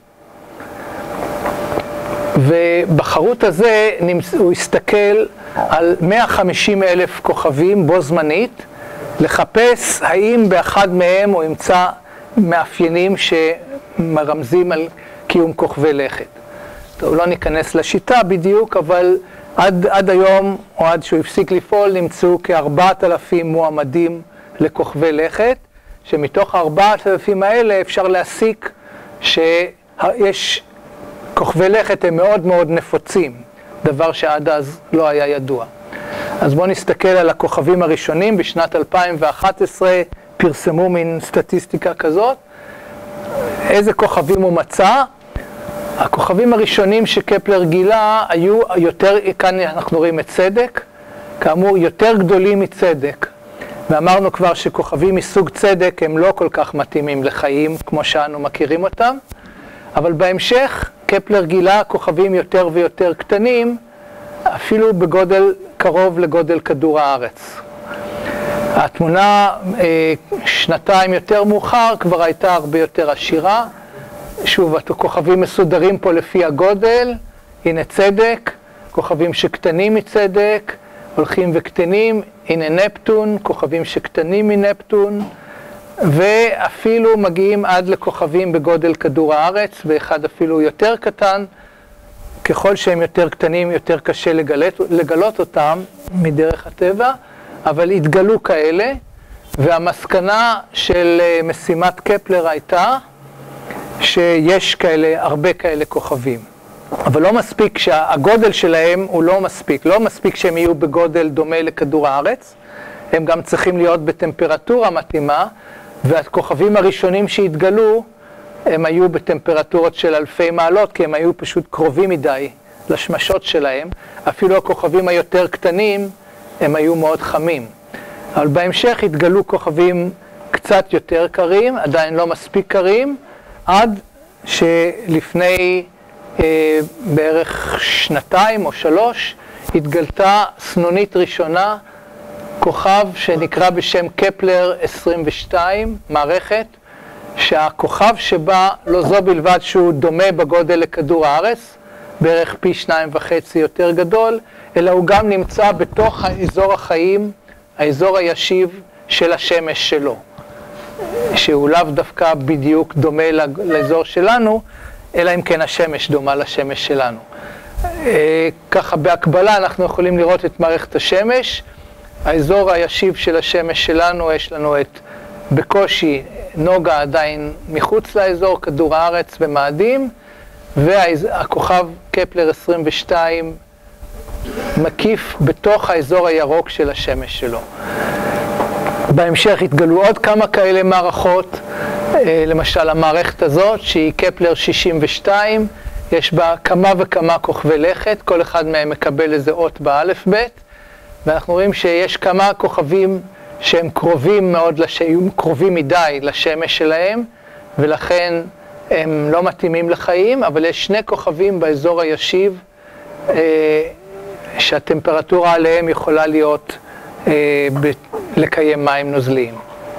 ובחרוט הזה הוא הסתכל על מאה וחמישים אלף כוכבים בו זמנית, לחפש האם באחד מהם הוא ימצא מאפיינים שמרמזים על קיום כוכבי לכת. טוב, לא ניכנס לשיטה בדיוק, אבל עד, עד היום, או עד שהוא הפסיק לפעול, נמצאו כארבעת אלפים מועמדים לכוכבי לכת, שמתוך ארבעת אלפים האלה אפשר להסיק שיש כוכבי לכת הם מאוד מאוד נפוצים, דבר שעד אז לא היה ידוע. אז בואו נסתכל על הכוכבים הראשונים. בשנת אלפיים ואחת עשרה פרסמו מין סטטיסטיקה כזאת. איזה כוכבים הוא מצא? הכוכבים הראשונים שקפלר גילה היו יותר, כאן אנחנו רואים את צדק, כאמור יותר גדולים מצדק. ואמרנו כבר שכוכבים מסוג צדק הם לא כל כך מתאימים לחיים כמו שאנו מכירים אותם, אבל בהמשך קפלר גילה כוכבים יותר ויותר קטנים, אפילו בגודל קרוב לגודל כדור הארץ. התמונה שנתיים יותר מאוחר כבר הייתה הרבה יותר עשירה. שוב, הכוכבים מסודרים פה לפי הגודל. הנה צדק, כוכבים שקטנים מצדק, הולכים וקטנים. הנה נפטון, כוכבים שקטנים מנפטון, ואפילו מגיעים עד לכוכבים בגודל כדור הארץ, ואחד אפילו יותר קטן. ככל שהם יותר קטנים, יותר קשה לגלות, לגלות אותם מדרך הטבע, אבל התגלו כאלה, והמסקנה של משימת קפלר הייתה שיש כאלה, הרבה כאלה כוכבים. אבל לא מספיק שהגודל שלהם הוא לא מספיק, לא מספיק שהם יהיו בגודל דומה לכדור הארץ, הם גם צריכים להיות בטמפרטורה מתאימה, והכוכבים הראשונים שהתגלו, הם היו בטמפרטורות של אלפי מעלות, כי הם היו פשוט קרובים מדי לשמשות שלהם. אפילו הכוכבים היותר קטנים, הם היו מאוד חמים. אבל בהמשך התגלו כוכבים קצת יותר קרים, עדיין לא מספיק קרים, עד שלפני אה, בערך שנתיים או שלוש, התגלתה סנונית ראשונה, כוכב שנקרא בשם קפלר עשרים ושתיים, מערכת, שהכוכב שבה לא זו בלבד שהוא דומה בגודל לכדור הארץ, בערך פי שניים וחצי יותר גדול, אלא הוא גם נמצא בתוך האזור החיים, האזור הישיב של השמש שלו, שהוא לאו דווקא בדיוק דומה לאזור שלנו, אלא אם כן השמש דומה לשמש שלנו. ככה בהקבלה אנחנו יכולים לראות את מערכת השמש, האזור הישיב של השמש שלנו, יש לנו את בקושי נוגה עדיין מחוץ לאזור, כדור הארץ ומאדים, והכוכב קפלר עשרים ושתיים מקיף בתוך האזור הירוק של השמש שלו. בהמשך התגלו עוד כמה כאלה מערכות, למשל המערכת הזאת שהיא קפלר שישים ושתיים, יש בה כמה וכמה כוכבי לכת, כל אחד מהם מקבל איזה אות באלף בית, ואנחנו רואים שיש כמה כוכבים שהם קרובים מאוד, שהם קרובים מדי לשמש שלהם, ולכן הם לא מתאימים לחיים, אבל יש שני כוכבים באזור הישיב, שהטמפרטורה עליהם יכולה להיות לקיים מים נוזליים.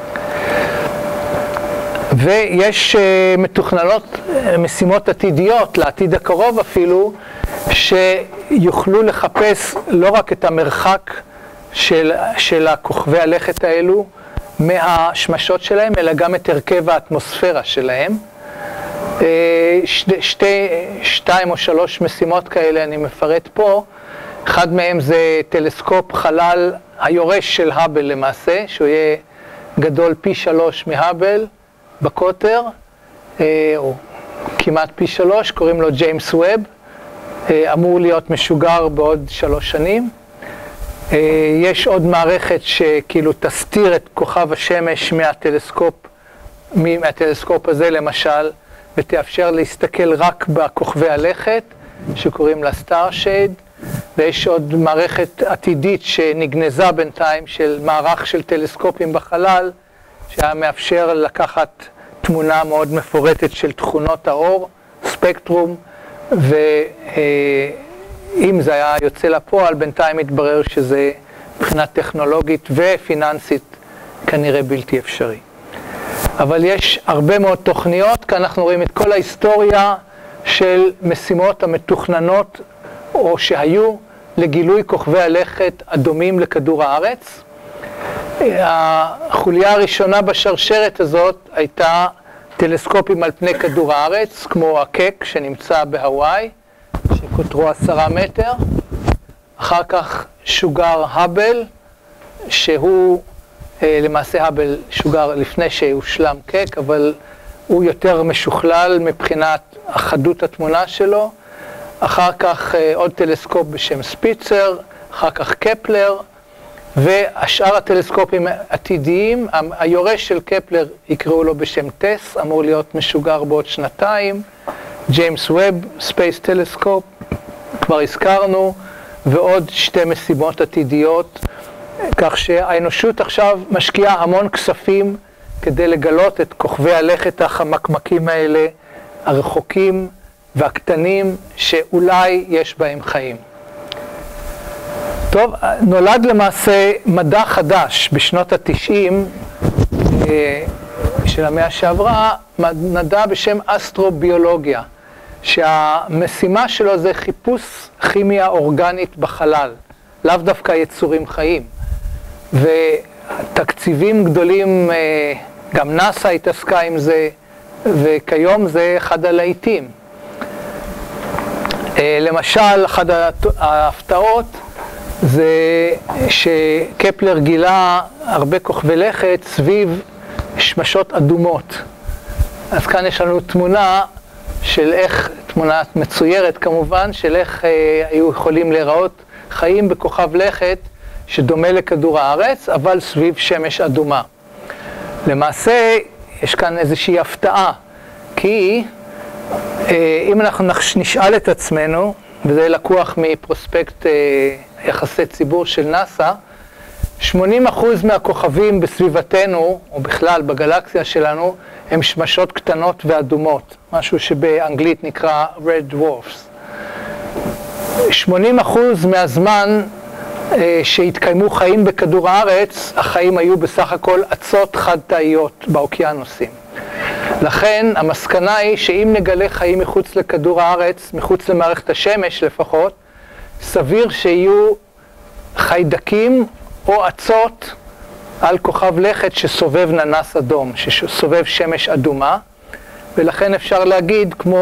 ויש מתוכננות משימות עתידיות, לעתיד הקרוב אפילו, שיוכלו לחפש לא רק את המרחק של, של הכוכבי הלכת האלו מהשמשות שלהם, אלא גם את הרכב האטמוספירה שלהם. שתי, שתי, שתיים או שלוש משימות כאלה אני מפרט פה. אחד מהם זה טלסקופ חלל היורש של האבל למעשה, שהוא יהיה גדול פי שלוש מהאבל בקוטר, או כמעט פי שלוש, קוראים לו ג'יימס ווב, אמור להיות משוגר בעוד שלוש שנים. יש עוד מערכת שכאילו תסתיר את כוכב השמש מהטלסקופ, מהטלסקופ הזה למשל, ותאפשר להסתכל רק בכוכבי הלכת, שקוראים לה סטארשייד. ויש עוד מערכת עתידית שנגנזה בינתיים של מערך של טלסקופים בחלל, שהיה מאפשר לקחת תמונה מאוד מפורטת של תכונות האור, ספקטרום, ואם זה היה יוצא לפועל, בינתיים התברר שזה מבחינה טכנולוגית ופיננסית כנראה בלתי אפשרי. אבל יש הרבה מאוד תוכניות, כי אנחנו רואים את כל ההיסטוריה של משימות המתוכננות, או שהיו לגילוי כוכבי הלכת הדומים לכדור הארץ. החוליה הראשונה בשרשרת הזאת הייתה טלסקופים על פני כדור הארץ, כמו הקק שנמצא בהוואי, שקוטרו עשרה מטר. אחר כך שוגר האבל, שהוא למעשה האבל שוגר לפני שהושלם קק, אבל הוא יותר משוכלל מבחינת החדות התמונה שלו. אחר כך עוד טלסקופ בשם ספיצר, אחר כך קפלר, והשאר הטלסקופים עתידיים, היורש של קפלר יקראו לו בשם טס, אמור להיות משוגר בעוד שנתיים, ג'יימס ווב, ספייס טלסקופ, כבר הזכרנו, ועוד שתי משימות עתידיות, כך שהאנושות עכשיו משקיעה המון כספים כדי לגלות את כוכבי הלכת החמקמקים האלה, הרחוקים והקטנים, שאולי יש בהם חיים. טוב, נולד למעשה מדע חדש בשנות התשעים של המאה שעברה, מדע בשם אסטרוביולוגיה, שהמשימה שלו זה חיפוש כימיה אורגנית בחלל, לאו דווקא יצורים חיים. ותקציבים גדולים, גם נאסא התעסקה עם זה, וכיום זה אחד הלהיטים. למשל, אחת ההפתעות זה שקפלר גילה הרבה כוכבי לכת סביב שמשות אדומות. אז כאן יש לנו תמונה של איך, תמונה מצוירת כמובן, של איך אה, היו יכולים להיראות חיים בכוכב לכת שדומה לכדור הארץ, אבל סביב שמש אדומה. למעשה, יש כאן איזושהי הפתעה, כי אה, אם אנחנו נשאל את עצמנו, וזה לקוח מפרוספקט אה, יחסי ציבור של נאסא, שמונים אחוז מהכוכבים בסביבתנו, או בכלל בגלקסיה שלנו, הם שמשות קטנות ואדומות, משהו שבאנגלית נקרא red dwarfs. שמונים אחוז מהזמן אה, שהתקיימו חיים בכדור הארץ, החיים היו בסך הכל אצות חד-תאיות באוקיינוסים. לכן המסקנה היא שאם נגלה חיים מחוץ לכדור הארץ, מחוץ למערכת השמש לפחות, סביר שיהיו חיידקים או אצות על כוכב לכת שסובב ננס אדום, שסובב שמש אדומה, ולכן אפשר להגיד, כמו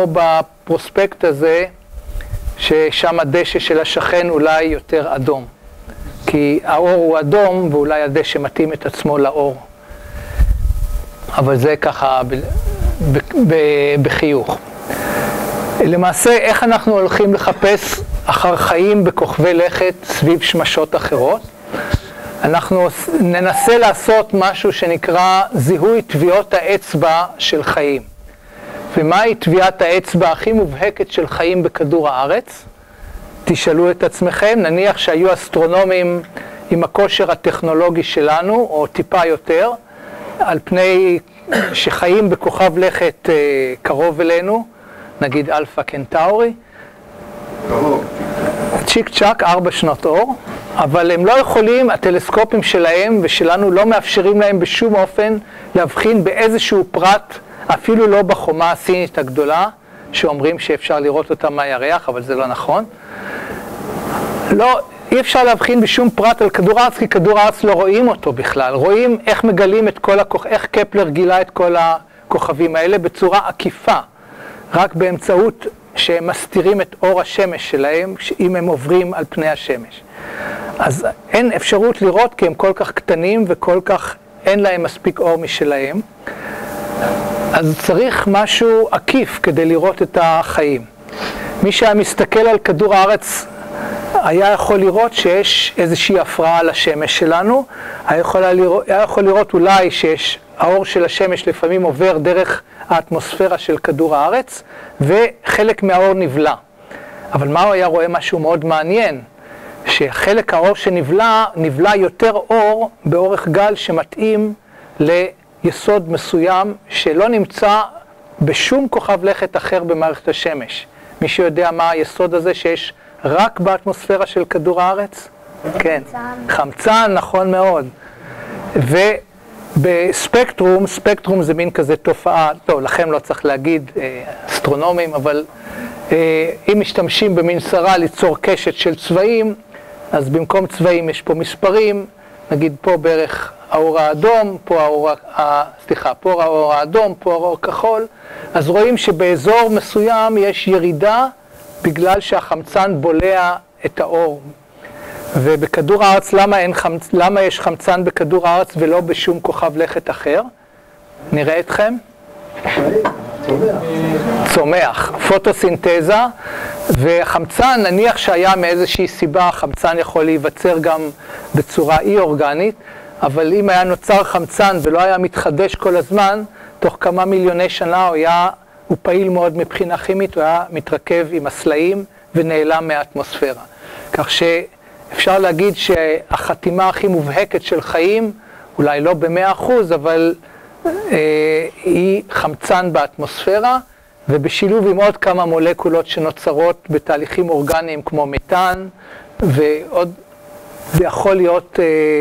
בפרוספקט הזה, ששם הדשא של השכן אולי יותר אדום. כי האור הוא אדום ואולי הדשא מתאים את עצמו לאור. אבל זה ככה ב- ב- ב- בחיוך. למעשה, איך אנחנו הולכים לחפש אחר חיים בכוכבי לכת סביב שמשות אחרות? אנחנו ננסה לעשות משהו שנקרא זיהוי טביעות האצבע של חיים. ומהי טביעת האצבע הכי מובהקת של חיים בכדור הארץ? תשאלו את עצמכם, נניח שהיו אסטרונומים עם הכושר הטכנולוגי שלנו, או טיפה יותר, על פני שחיים בכוכב לכת קרוב אלינו, נגיד אלפא קנטאורי, צ'יק צ'ק, ארבע שנות אור, אבל הם לא יכולים, הטלסקופים שלהם ושלנו לא מאפשרים להם בשום אופן להבחין באיזשהו פרט, אפילו לא בחומה הסינית הגדולה, שאומרים שאפשר לראות אותה מהירח, אבל זה לא נכון. לא, אי אפשר להבחין בשום פרט על כדור הארץ, כי כדור הארץ לא רואים אותו בכלל. רואים איך מגלים את כל הכוכבים, איך קפלר גילה את כל הכוכבים האלה בצורה עקיפה, רק באמצעות שהם מסתירים את אור השמש שלהם, אם הם עוברים על פני השמש. אז אין אפשרות לראות, כי הם כל כך קטנים וכל כך אין להם מספיק אור משלהם. אז צריך משהו עקיף כדי לראות את החיים. מי שהיה מסתכל על כדור הארץ היה יכול לראות שיש איזושהי הפרעה לשמש שלנו, היה יכול לראות, היה יכול לראות אולי שיש האור של השמש לפעמים עובר דרך האטמוספירה של כדור הארץ, וחלק מהאור נבלע. אבל מה הוא היה רואה? משהו מאוד מעניין, שחלק האור שנבלע, נבלע יותר אור באורך גל שמתאים ליסוד מסוים שלא נמצא בשום כוכב לכת אחר במערכת השמש. מי שיודע מה היסוד הזה שיש רק באטמוספירה של כדור הארץ? כן. חמצן, נכון מאוד. ובספקטרום, ספקטרום זה מין כזה תופעה, טוב, לכם לא צריך להגיד אסטרונומים, אבל אם משתמשים במנסרה ליצור קשת של צבעים, אז במקום צבעים יש פה מספרים, נגיד פה בערך האור האדום, פה האור, סליחה, פה האור האדום, פה האור כחול, אז רואים שבאזור מסוים יש ירידה בגלל שהחמצן בולע את האור. ובכדור הארץ, למה, אין חמצ... למה יש חמצן בכדור הארץ ולא בשום כוכב לכת אחר? נראה אתכם? צומח. צומח, פוטוסינתזה, וחמצן, נניח שהיה מאיזושהי סיבה, חמצן יכול להיווצר גם בצורה אי-אורגנית, אבל אם היה נוצר חמצן ולא היה מתחדש כל הזמן, תוך כמה מיליוני שנה הוא היה, הוא פעיל מאוד מבחינה כימית, הוא היה מתרכב עם הסלעים ונעלם מהאטמוספירה. כך שאפשר להגיד שהחתימה הכי מובהקת של חיים, אולי לא במאה אחוז, אבל אה, היא חמצן באטמוספירה, ובשילוב עם עוד כמה מולקולות שנוצרות בתהליכים אורגניים כמו מתאן, ועוד זה יכול להיות אה,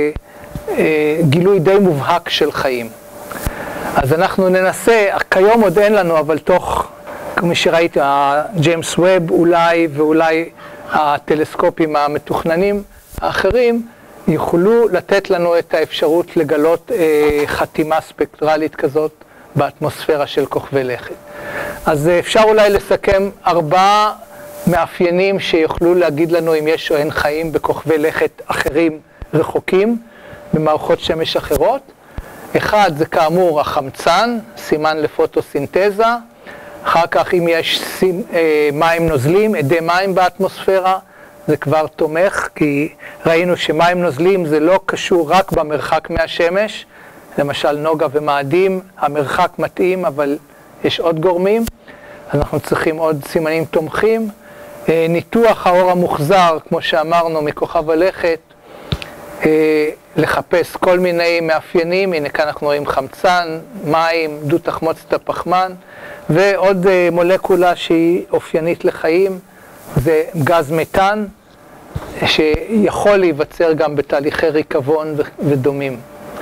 אה, גילוי די מובהק של חיים. אז אנחנו ננסה, כיום עוד אין לנו, אבל תוך, כמו שראיתי, ג'יימס ווב אולי, ואולי הטלסקופים המתוכננים האחרים, יוכלו לתת לנו את האפשרות לגלות אה, חתימה ספקטרלית כזאת באטמוספירה של כוכבי לכת. אז אפשר אולי לסכם ארבעה מאפיינים שיוכלו להגיד לנו אם יש או אין חיים בכוכבי לכת אחרים רחוקים, במערכות שמש אחרות. אחד זה כאמור החמצן, סימן לפוטוסינתזה. אחר כך אם יש סימ, אה, מים נוזלים, אדי מים באטמוספירה, זה כבר תומך, כי ראינו שמים נוזלים זה לא קשור רק במרחק מהשמש, למשל נוגה ומאדים, המרחק מתאים, אבל יש עוד גורמים, אנחנו צריכים עוד סימנים תומכים. אה, ניתוח האור המוחזר, כמו שאמרנו, מכוכב הלכת, אה, לחפש כל מיני מאפיינים, הנה כאן אנחנו רואים חמצן, מים, דו תחמוצת הפחמן, ועוד אה, מולקולה שהיא אופיינית לחיים, זה גז מתאן, שיכול להיווצר גם בתהליכי ריקבון ודומים.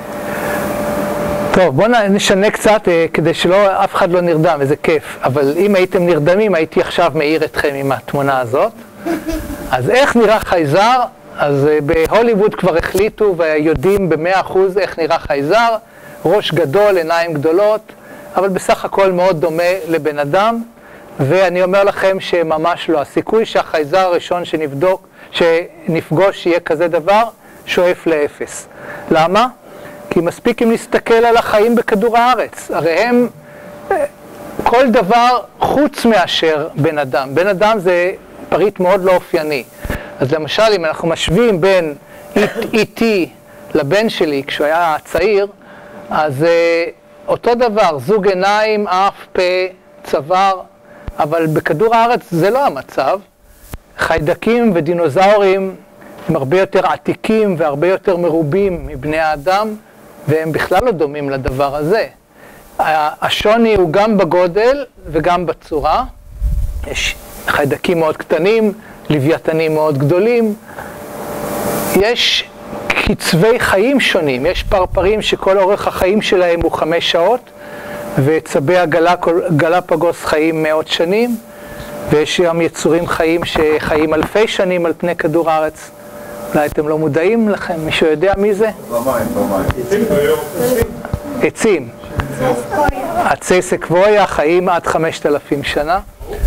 טוב, בואו נשנה קצת כדי שלא, אף אחד לא נרדם, וזה כיף. אבל אם הייתם נרדמים, הייתי עכשיו מאיר אתכם עם התמונה הזאת. אז איך נראה חייזר? אז בהוליווד כבר החליטו ויודעים במאה אחוז איך נראה חייזר. ראש גדול, עיניים גדולות, אבל בסך הכל מאוד דומה לבן אדם. ואני אומר לכם שממש לא. הסיכוי שהחייזר הראשון שנבדוק, שנפגוש יהיה כזה דבר, שואף לאפס. למה? כי מספיק אם נסתכל על החיים בכדור הארץ. הרי הם כל דבר חוץ מאשר בן אדם. בן אדם זה פריט מאוד לא אופייני. אז למשל, אם אנחנו משווים בין איתי לבן שלי כשהוא היה צעיר, אז אותו דבר, זוג עיניים, אף, פה, צוואר, אבל בכדור הארץ זה לא המצב. חיידקים ודינוזאורים הם הרבה יותר עתיקים והרבה יותר מרובים מבני האדם, והם בכלל לא דומים לדבר הזה. השוני הוא גם בגודל וגם בצורה. יש חיידקים מאוד קטנים, לוויתנים מאוד גדולים. יש קצבי חיים שונים. יש פרפרים שכל אורך החיים שלהם הוא חמש שעות, וצבי הגלפגוס חיים מאות שנים, ויש גם יצורים חיים שחיים אלפי שנים על פני כדור הארץ. אולי אתם לא מודעים לכם, מישהו יודע מי זה? במים, במים. עצים. עצי סקוויה חיים עד חמשת אלפים שנה.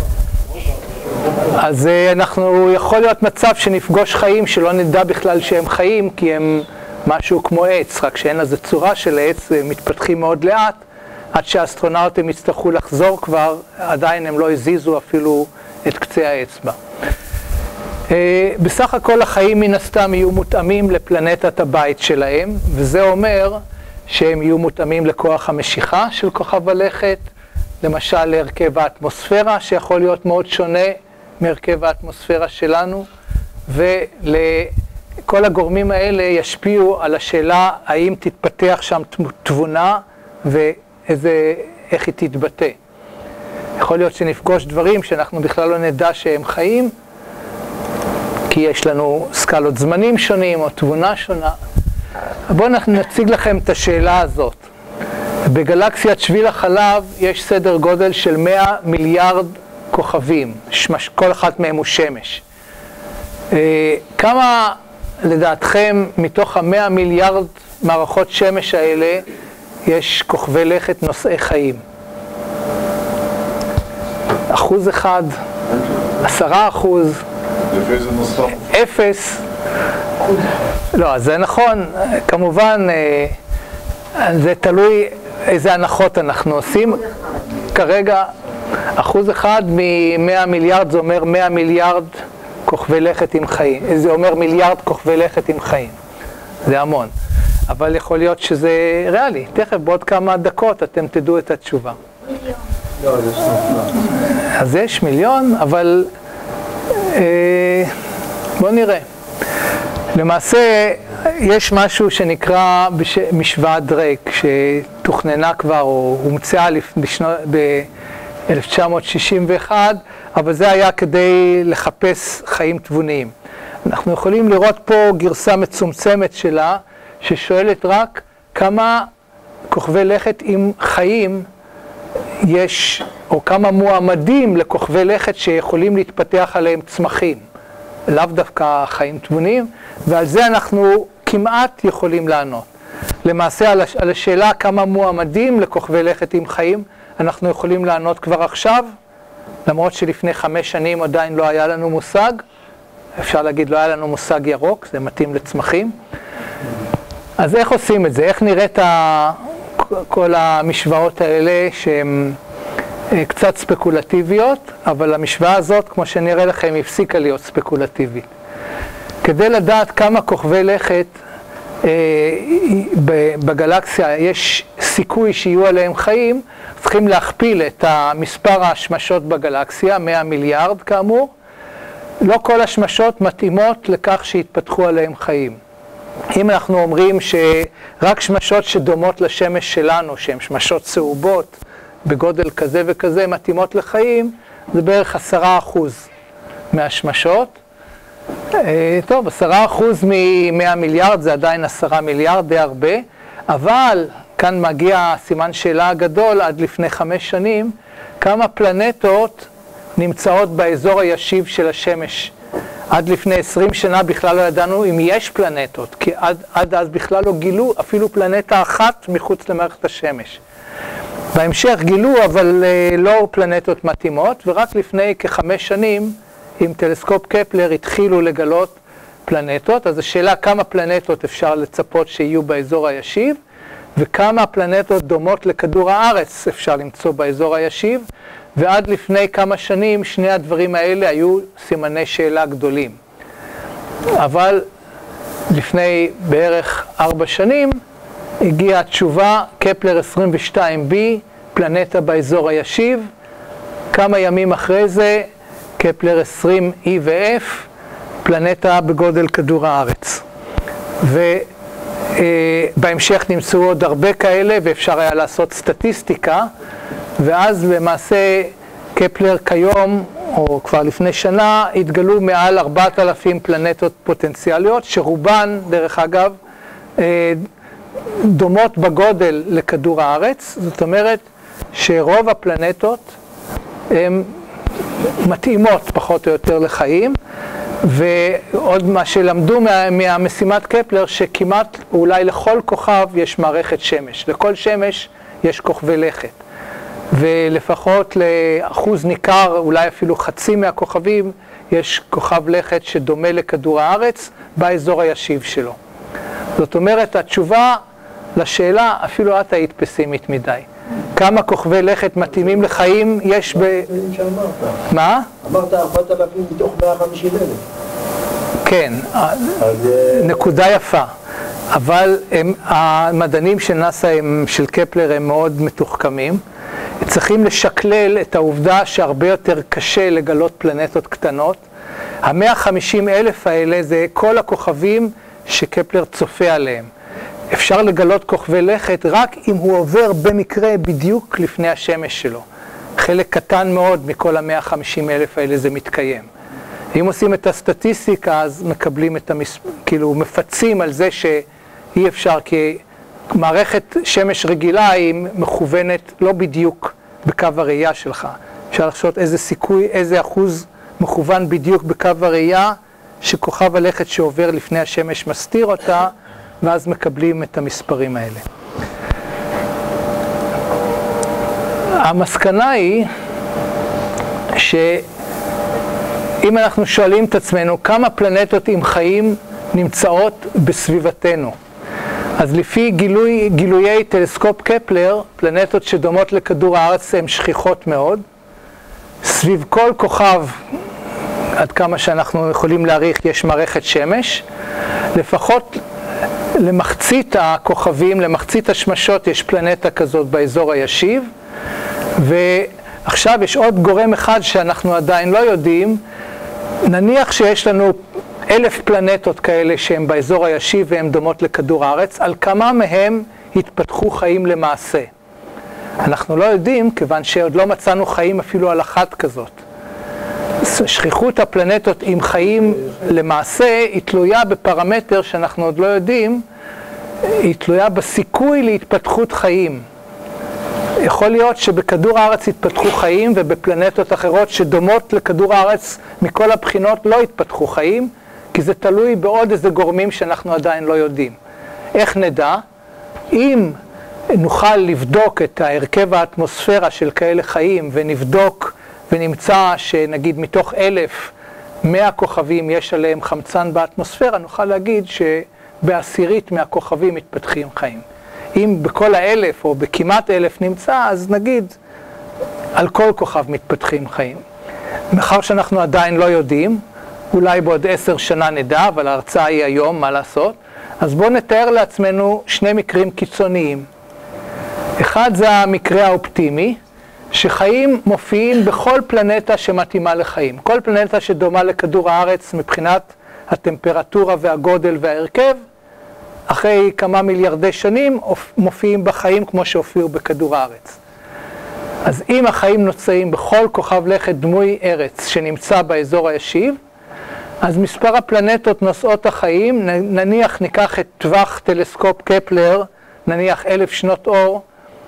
אז אנחנו, יכול להיות מצב שנפגוש חיים שלא נדע בכלל שהם חיים, כי הם משהו כמו עץ, רק שאין לזה צורה של עץ, הם מתפתחים מאוד לאט, עד שהאסטרונאוטים יצטרכו לחזור כבר, עדיין הם לא הזיזו אפילו את קצה האצבע. בסך הכל החיים מן הסתם יהיו מותאמים לפלנטת הבית שלהם, וזה אומר שהם יהיו מותאמים לכוח המשיכה של כוכב הלכת, למשל להרכב האטמוספירה, שיכול להיות מאוד שונה מהרכב האטמוספירה שלנו, ולכל הגורמים האלה ישפיעו על השאלה האם תתפתח שם תבונה ואיזה, איך היא תתבטא. יכול להיות שנפגוש דברים שאנחנו בכלל לא נדע שהם חיים, כי יש לנו סקלות זמנים שונים או תבונה שונה. בואו נציג לכם את השאלה הזאת. בגלקסיית שביל החלב יש סדר גודל של מאה מיליארד כוכבים, כל אחת מהם הוא שמש. כמה לדעתכם מתוך המאה מיליארד מערכות שמש האלה יש כוכבי לכת נושאי חיים? אחוז אחד, עשרה אחוז, אפס. לא, זה נכון, כמובן זה תלוי איזה הנחות אנחנו עושים. כרגע אחוז אחד מ-מאה מיליארד זה אומר מאה מיליארד כוכבי לכת עם חיים. זה אומר מיליארד כוכבי לכת עם חיים. זה המון. אבל יכול להיות שזה ריאלי. תכף בעוד כמה דקות אתם תדעו את התשובה. מיליון. לא, זה שנופלה. אז יש מיליון, אבל אה, בואו נראה. למעשה יש משהו שנקרא בש... משוואת דרייק, שתוכננה כבר או הומצאה ב-אלף תשע מאות שישים ואחת, אבל זה היה כדי לחפש חיים תבוניים. אנחנו יכולים לראות פה גרסה מצומצמת שלה, ששואלת רק כמה כוכבי לכת עם חיים יש, או כמה מועמדים לכוכבי לכת שיכולים להתפתח עליהם צמחים. לאו דווקא חיים תבוניים, ועל זה אנחנו כמעט יכולים לענות. למעשה על, הש... על השאלה כמה מועמדים לכוכבי לכת עם חיים, אנחנו יכולים לענות כבר עכשיו, למרות שלפני חמש שנים עדיין לא היה לנו מושג, אפשר להגיד לא היה לנו מושג ירוק, זה מתאים לצמחים. אז איך עושים את זה? איך נראית ה... כל המשוואות האלה שהן קצת ספקולטיביות, אבל המשוואה הזאת, כמו שנראה לכם, הפסיקה להיות ספקולטיבית. כדי לדעת כמה כוכבי לכת אה, בגלקסיה יש סיכוי שיהיו עליהם חיים, צריכים להכפיל את מספר השמשות בגלקסיה, מאה מיליארד כאמור. לא כל השמשות מתאימות לכך שהתפתחו עליהם חיים. אם אנחנו אומרים שרק שמשות שדומות לשמש שלנו, שהן שמשות צהובות, בגודל כזה וכזה מתאימות לחיים, זה בערך עשרה אחוז מהשמשות. טוב, עשרה אחוז ממאה מיליארד זה עדיין עשרה מיליארד, די הרבה, אבל כאן מגיע סימן שאלה הגדול עד לפני חמש שנים, כמה פלנטות נמצאות באזור הישיב של השמש. עד לפני עשרים שנה בכלל לא ידענו אם יש פלנטות, כי עד, עד אז בכלל לא גילו אפילו פלנטה אחת מחוץ למערכת השמש. בהמשך גילו, אבל לא פלנטות מתאימות, ורק לפני כחמש שנים, עם טלסקופ קפלר התחילו לגלות פלנטות, אז השאלה כמה פלנטות אפשר לצפות שיהיו באזור הישיב, וכמה פלנטות דומות לכדור הארץ אפשר למצוא באזור הישיב, ועד לפני כמה שנים שני הדברים האלה היו סימני שאלה גדולים. אבל לפני בערך ארבע שנים הגיעה התשובה, קפלר עשרים ושתיים בי, פלנטה באזור הישיב. כמה ימים אחרי זה, קפלר עשרים אי ו-F, פלנטה בגודל כדור הארץ. ובהמשך נמצאו עוד הרבה כאלה, ואפשר היה לעשות סטטיסטיקה, ואז למעשה קפלר כיום, או כבר לפני שנה, התגלו מעל ארבעת אלפים פלנטות פוטנציאליות, שרובן, דרך אגב, דומות בגודל לכדור הארץ. זאת אומרת שרוב הפלנטות הן מתאימות פחות או יותר לחיים, ועוד מה שלמדו מה, מהמשימת קפלר, שכמעט אולי לכל כוכב יש מערכת שמש, לכל שמש יש כוכבי לכת, ולפחות לאחוז ניכר, אולי אפילו חצי מהכוכבים, יש כוכב לכת שדומה לכדור הארץ באזור הישיב שלו. זאת אומרת, התשובה לשאלה, אפילו את היית פסימית מדי. כמה כוכבי לכת מתאימים לחיים יש ב... מה? אמרת ארבעת אלפים מתוך מאה וחמישים אלף. כן, נקודה יפה. אבל הם, המדענים של נאסא, הם, של קפלר, הם מאוד מתוחכמים. צריכים לשקלל את העובדה שהרבה יותר קשה לגלות פלנטות קטנות. ה-מאה וחמישים אלף האלה זה כל הכוכבים שקפלר צופה עליהם. אפשר לגלות כוכבי לכת רק אם הוא עובר במקרה בדיוק לפני השמש שלו. חלק קטן מאוד מכל ה-מאה וחמישים אלף האלה זה מתקיים. אם עושים את הסטטיסטיקה, אז מקבלים את המס... כאילו מפצים על זה שאי אפשר, כי מערכת שמש רגילה היא מכוונת לא בדיוק בקו הראייה שלך. אפשר לחשוב איזה סיכוי, איזה אחוז מכוון בדיוק בקו הראייה, שכוכב הלכת שעובר לפני השמש מסתיר אותה, ואז מקבלים את המספרים האלה. המסקנה היא שאם אנחנו שואלים את עצמנו כמה פלנטות עם חיים נמצאות בסביבתנו, אז לפי גילוי, גילויי טלסקופ קפלר, פלנטות שדומות לכדור הארץ הן שכיחות מאוד. סביב כל כוכב, עד כמה שאנחנו יכולים להעריך, יש מערכת שמש. לפחות למחצית הכוכבים, למחצית השמשות, יש פלנטה כזאת באזור הישיב. ועכשיו יש עוד גורם אחד שאנחנו עדיין לא יודעים. נניח שיש לנו אלף פלנטות כאלה שהן באזור הישיב והן דומות לכדור הארץ, על כמה מהם התפתחו חיים למעשה. אנחנו לא יודעים, כיוון שעוד לא מצאנו חיים אפילו על אחת כזאת. שכיחות הפלנטות עם חיים למעשה היא תלויה בפרמטר שאנחנו עוד לא יודעים, היא תלויה בסיכוי להתפתחות חיים. יכול להיות שבכדור הארץ התפתחו חיים, ובפלנטות אחרות שדומות לכדור הארץ מכל הבחינות לא התפתחו חיים, כי זה תלוי בעוד איזה גורמים שאנחנו עדיין לא יודעים. איך נדע? אם נוכל לבדוק את ההרכב האטמוספירה של כאלה חיים, ונבדוק ונמצא שנגיד מתוך אלף, מאה כוכבים יש עליהם חמצן באטמוספירה, נוכל להגיד שבעשירית מהכוכבים מתפתחים חיים. אם בכל האלף או בכמעט אלף נמצא, אז נגיד על כל כוכב מתפתחים חיים. מאחר שאנחנו עדיין לא יודעים, אולי בעוד עשר שנה נדע, אבל ההרצאה היא היום, מה לעשות? אז בואו נתאר לעצמנו שני מקרים קיצוניים. אחד זה המקרה האופטימי, שחיים מופיעים בכל פלנטה שמתאימה לחיים. כל פלנטה שדומה לכדור הארץ מבחינת הטמפרטורה והגודל וההרכב, אחרי כמה מיליארדי שנים מופיעים בחיים כמו שהופיעו בכדור הארץ. אז אם החיים נוצאים בכל כוכב לכת דמוי ארץ שנמצא באזור הישיב, אז מספר הפלנטות נושאות החיים, נניח ניקח את טווח טלסקופ קפלר, נניח אלף שנות אור,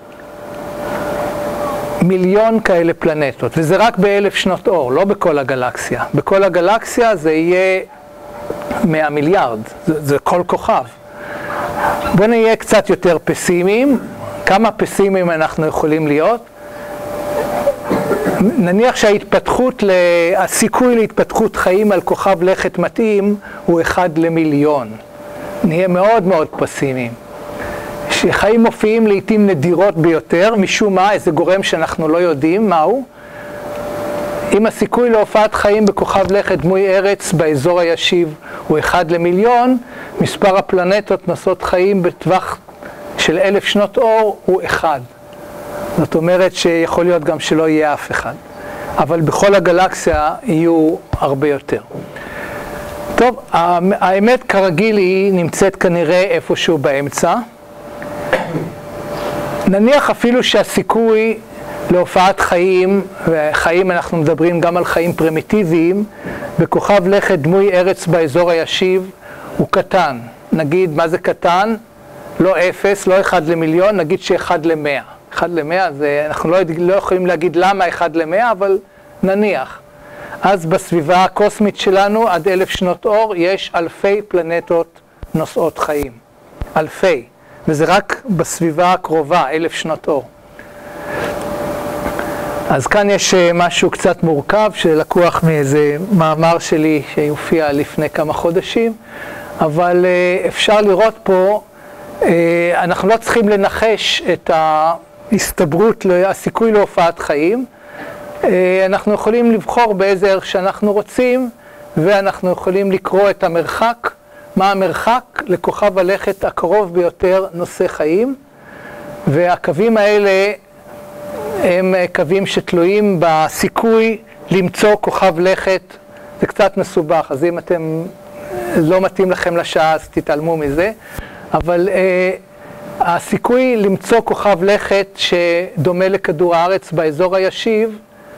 מיליון כאלה פלנטות, וזה רק באלף שנות אור, לא בכל הגלקסיה. בכל הגלקסיה זה יהיה מאה מיליארד, זה, זה כל כוכב. בואו נהיה קצת יותר פסימיים. כמה פסימיים אנחנו יכולים להיות? נניח שההתפתחות, הסיכוי להתפתחות חיים על כוכב לכת מתאים הוא אחד למיליון. נהיה מאוד מאוד פסימיים. שחיים מופיעים לעתים נדירות ביותר, משום מה, איזה גורם שאנחנו לא יודעים מהו. אם הסיכוי להופעת חיים בכוכב לכת דמוי ארץ באזור הישיב הוא אחד למיליון, מספר הפלנטות נושאות חיים בטווח של אלף שנות אור הוא אחד. זאת אומרת שיכול להיות גם שלא יהיה אף אחד. אבל בכל הגלקסיה יהיו הרבה יותר. טוב, האמת כרגיל היא נמצאת כנראה איפשהו באמצע. נניח אפילו שהסיכוי להופעת חיים, וחיים אנחנו מדברים גם על חיים פרימיטיביים, בכוכב לכת דמוי ארץ באזור הישיב הוא קטן. נגיד מה זה קטן? לא אפס, לא אחד למיליון, נגיד שאחד למאה. אחד למאה, זה, אנחנו לא, לא יכולים להגיד למה אחד למאה, אבל נניח. אז בסביבה הקוסמית שלנו, עד אלף שנות אור, יש אלפי פלנטות נושאות חיים. אלפי. וזה רק בסביבה הקרובה, אלף שנות אור. אז כאן יש משהו קצת מורכב, שלקוח מאיזה מאמר שלי שיופיע לפני כמה חודשים, אבל אפשר לראות פה, אנחנו לא צריכים לנחש את ההסתברות, הסיכוי להופעת חיים. אנחנו יכולים לבחור באיזה ערך שאנחנו רוצים, ואנחנו יכולים לקרוא את המרחק, מה המרחק לכוכב הלכת הקרוב ביותר נושא חיים, והקווים האלה הם קווים שתלויים בסיכוי למצוא כוכב לכת. זה קצת מסובך, אז אם אתם לא מתאים לכם לשעה אז תתעלמו מזה, אבל אה, הסיכוי למצוא כוכב לכת שדומה לכדור הארץ באזור הישיב,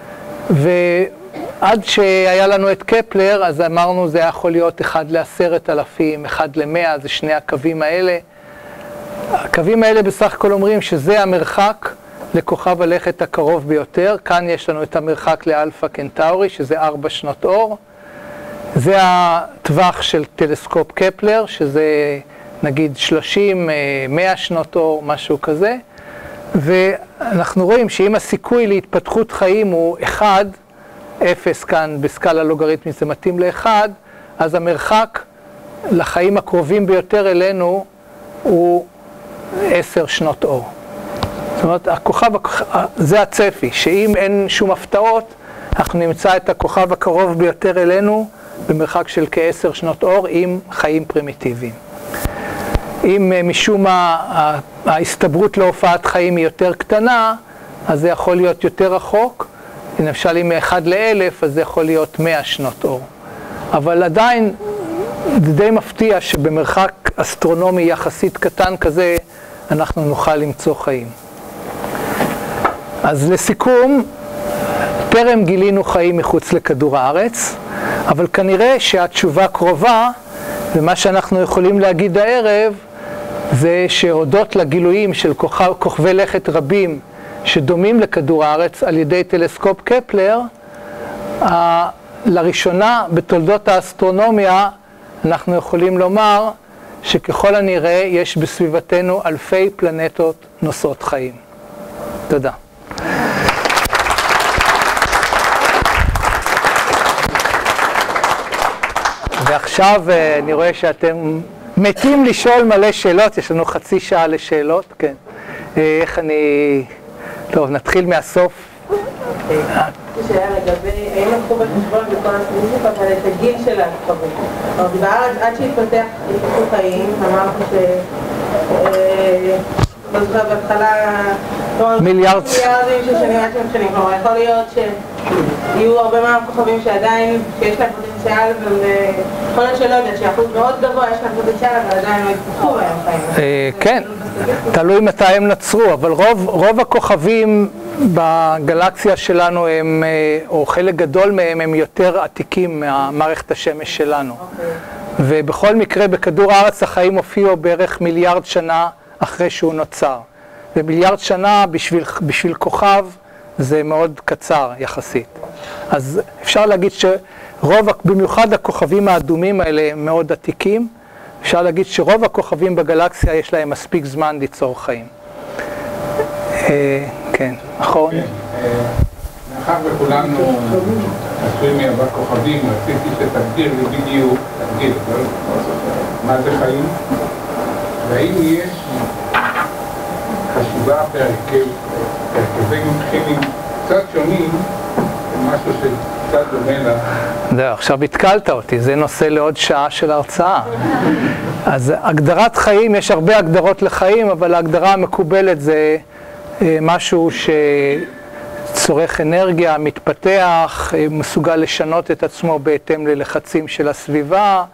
ועד שהיה לנו את קפלר אז אמרנו זה יכול להיות אחד לעשרת אלפים, אחד למאה, זה שני הקווים האלה. הקווים האלה בסך הכל אומרים שזה המרחק לכוכב הלכת הקרוב ביותר. כאן יש לנו את המרחק לאלפא קנטאורי, שזה ארבע שנות אור. זה הטווח של טלסקופ קפלר, שזה נגיד שלושים, מאה שנות אור, משהו כזה. ואנחנו רואים שאם הסיכוי להתפתחות חיים הוא אחד, אפס כאן בסקאלה לוגריתמית זה מתאים לאחד, אז המרחק לחיים הקרובים ביותר אלינו הוא עשר שנות אור. זאת אומרת, הכוכב, זה הצפי, שאם אין שום הפתעות, אנחנו נמצא את הכוכב הקרוב ביותר אלינו במרחק של כעשר שנות אור עם חיים פרימיטיביים. אם משום מה ההסתברות להופעת חיים היא יותר קטנה, אז זה יכול להיות יותר רחוק. למשל, אם מאחד לאלף, אז זה יכול להיות מאה שנות אור. אבל עדיין, זה די מפתיע שבמרחק אסטרונומי יחסית קטן כזה, אנחנו נוכל למצוא חיים. אז לסיכום, טרם גילינו חיים מחוץ לכדור הארץ, אבל כנראה שהתשובה קרובה, ומה שאנחנו יכולים להגיד הערב, זה שהודות לגילויים של כוכב, כוכבי לכת רבים שדומים לכדור הארץ על ידי טלסקופ קפלר, ה, לראשונה בתולדות האסטרונומיה אנחנו יכולים לומר שככל הנראה יש בסביבתנו אלפי פלנטות נושאות חיים. תודה. ועכשיו אני רואה שאתם מתים לשאול מלא שאלות, יש לנו חצי שעה לשאלות, כן. איך אני... טוב, נתחיל מהסוף. שאלה לגבי, האם לקחו בחשבון בכל הסטטיסטיקות על את הגיל של הכוכבים? בארץ, עד שהתפתח התפתחו חיים, אמרתי ש... לא זוכר בהתחלה... מיליארד. מיליארדים של שנים עד שהם שנים. כלומר, יכול להיות שיהיו הרבה מהכוכבים שעדיין, שיש להם פוטנציאל, ויכול להיות שלא יודע, שאחוז מאוד גבוה יש להם פוטנציאל, אבל עדיין לא התפתחו בהם חיים. כן, תלוי מתי הם נצרו, אבל רוב הכוכבים בגלקסיה שלנו הם, או חלק גדול מהם, הם יותר עתיקים מהמערכת השמש שלנו. ובכל מקרה בכדור הארץ החיים הופיעו בערך מיליארד שנה אחרי שהוא נוצר. ומיליארד שנה בשביל, בשביל כוכב זה מאוד קצר יחסית. אז אפשר להגיד שרוב, במיוחד הכוכבים האדומים האלה הם מאוד עתיקים. אפשר להגיד שרוב הכוכבים בגלקסיה יש להם מספיק זמן ליצור חיים. כן, נכון? מאחר וכולנו עשויים מאבק כוכבים, רציתי שתגדיר לי בדיוק, תגדיר, מה זה חיים? והאם יש חשיבה בהרכבים כימיים קצת שונים, משהו שקצת דומה לה. זהו, עכשיו התקלת אותי, זה נושא לעוד שעה של הרצאה. אז הגדרת חיים, יש הרבה הגדרות לחיים, אבל ההגדרה המקובלת זה משהו שצורך אנרגיה, מתפתח, מסוגל לשנות את עצמו בהתאם ללחצים של הסביבה,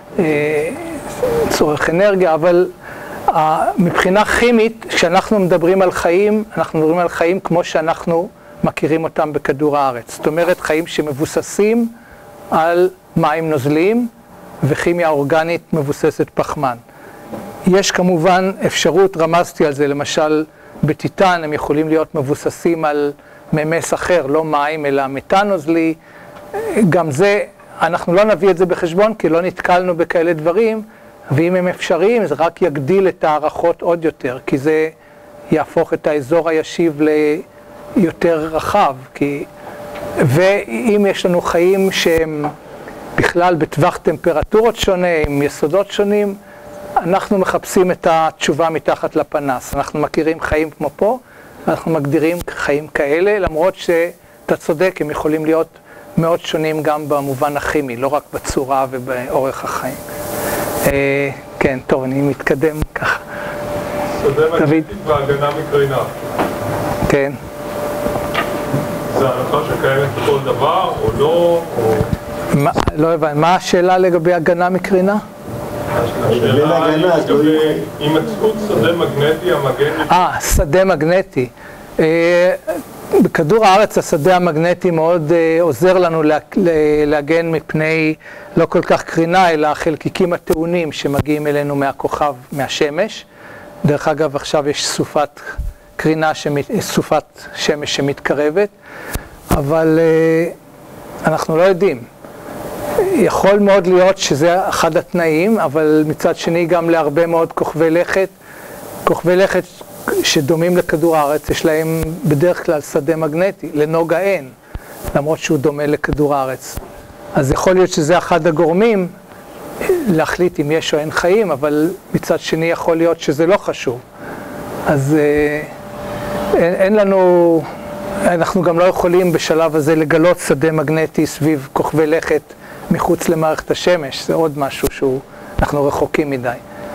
צורך אנרגיה, אבל מבחינה כימית, כשאנחנו מדברים על חיים, אנחנו מדברים על חיים כמו שאנחנו מכירים אותם בכדור הארץ. זאת אומרת, חיים שמבוססים על מים נוזליים וכימיה אורגנית מבוססת פחמן. יש כמובן אפשרות, רמזתי על זה, למשל בטיטן הם יכולים להיות מבוססים על ממס אחר, לא מים אלא מתאן נוזלי. גם זה, אנחנו לא נביא את זה בחשבון כי לא נתקלנו בכאלה דברים, ואם הם אפשריים זה רק יגדיל את הערכות עוד יותר, כי זה יהפוך את האזור הישיב ליותר רחב. כי... ואם יש לנו חיים שהם בכלל בטווח טמפרטורות שונה, עם יסודות שונים, אנחנו מחפשים את התשובה מתחת לפנס. אנחנו מכירים חיים כמו פה, אנחנו מגדירים חיים כאלה, למרות שאתה צודק, הם יכולים להיות מאוד שונים גם במובן הכימי, לא רק בצורה ובאורך החיים. אה, כן, טוב, אני מתקדם ככה. שדה מגנטית והגנה מקרינה. כן. זה הנחה שקיימת בכל דבר, או לא, או... מה, לא הבנתי, מה השאלה לגבי הגנה מקרינה? השאלה היא לגבי הימצאות שדה מגנטי המגן... אה, שדה מגנטי. אה, בכדור הארץ השדה המגנטי מאוד אה, עוזר לנו לה, להגן מפני לא כל כך קרינה, אלא החלקיקים הטעונים שמגיעים אלינו מהכוכב, מהשמש. דרך אגב, עכשיו יש סופת קרינה, שמת, סופת שמש שמתקרבת, אבל אה, אנחנו לא יודעים. יכול מאוד להיות שזה אחד התנאים, אבל מצד שני גם להרבה מאוד כוכבי לכת. כוכבי לכת שדומים לכדור הארץ, יש להם בדרך כלל שדה מגנטי, לנוגה אין, למרות שהוא דומה לכדור הארץ. אז יכול להיות שזה אחד הגורמים להחליט אם יש או אין חיים, אבל מצד שני יכול להיות שזה לא חשוב. אז אין, אין לנו, אנחנו גם לא יכולים בשלב הזה לגלות שדה מגנטי סביב כוכבי לכת מחוץ למערכת השמש, זה עוד משהו שהוא, אנחנו רחוקים מדי.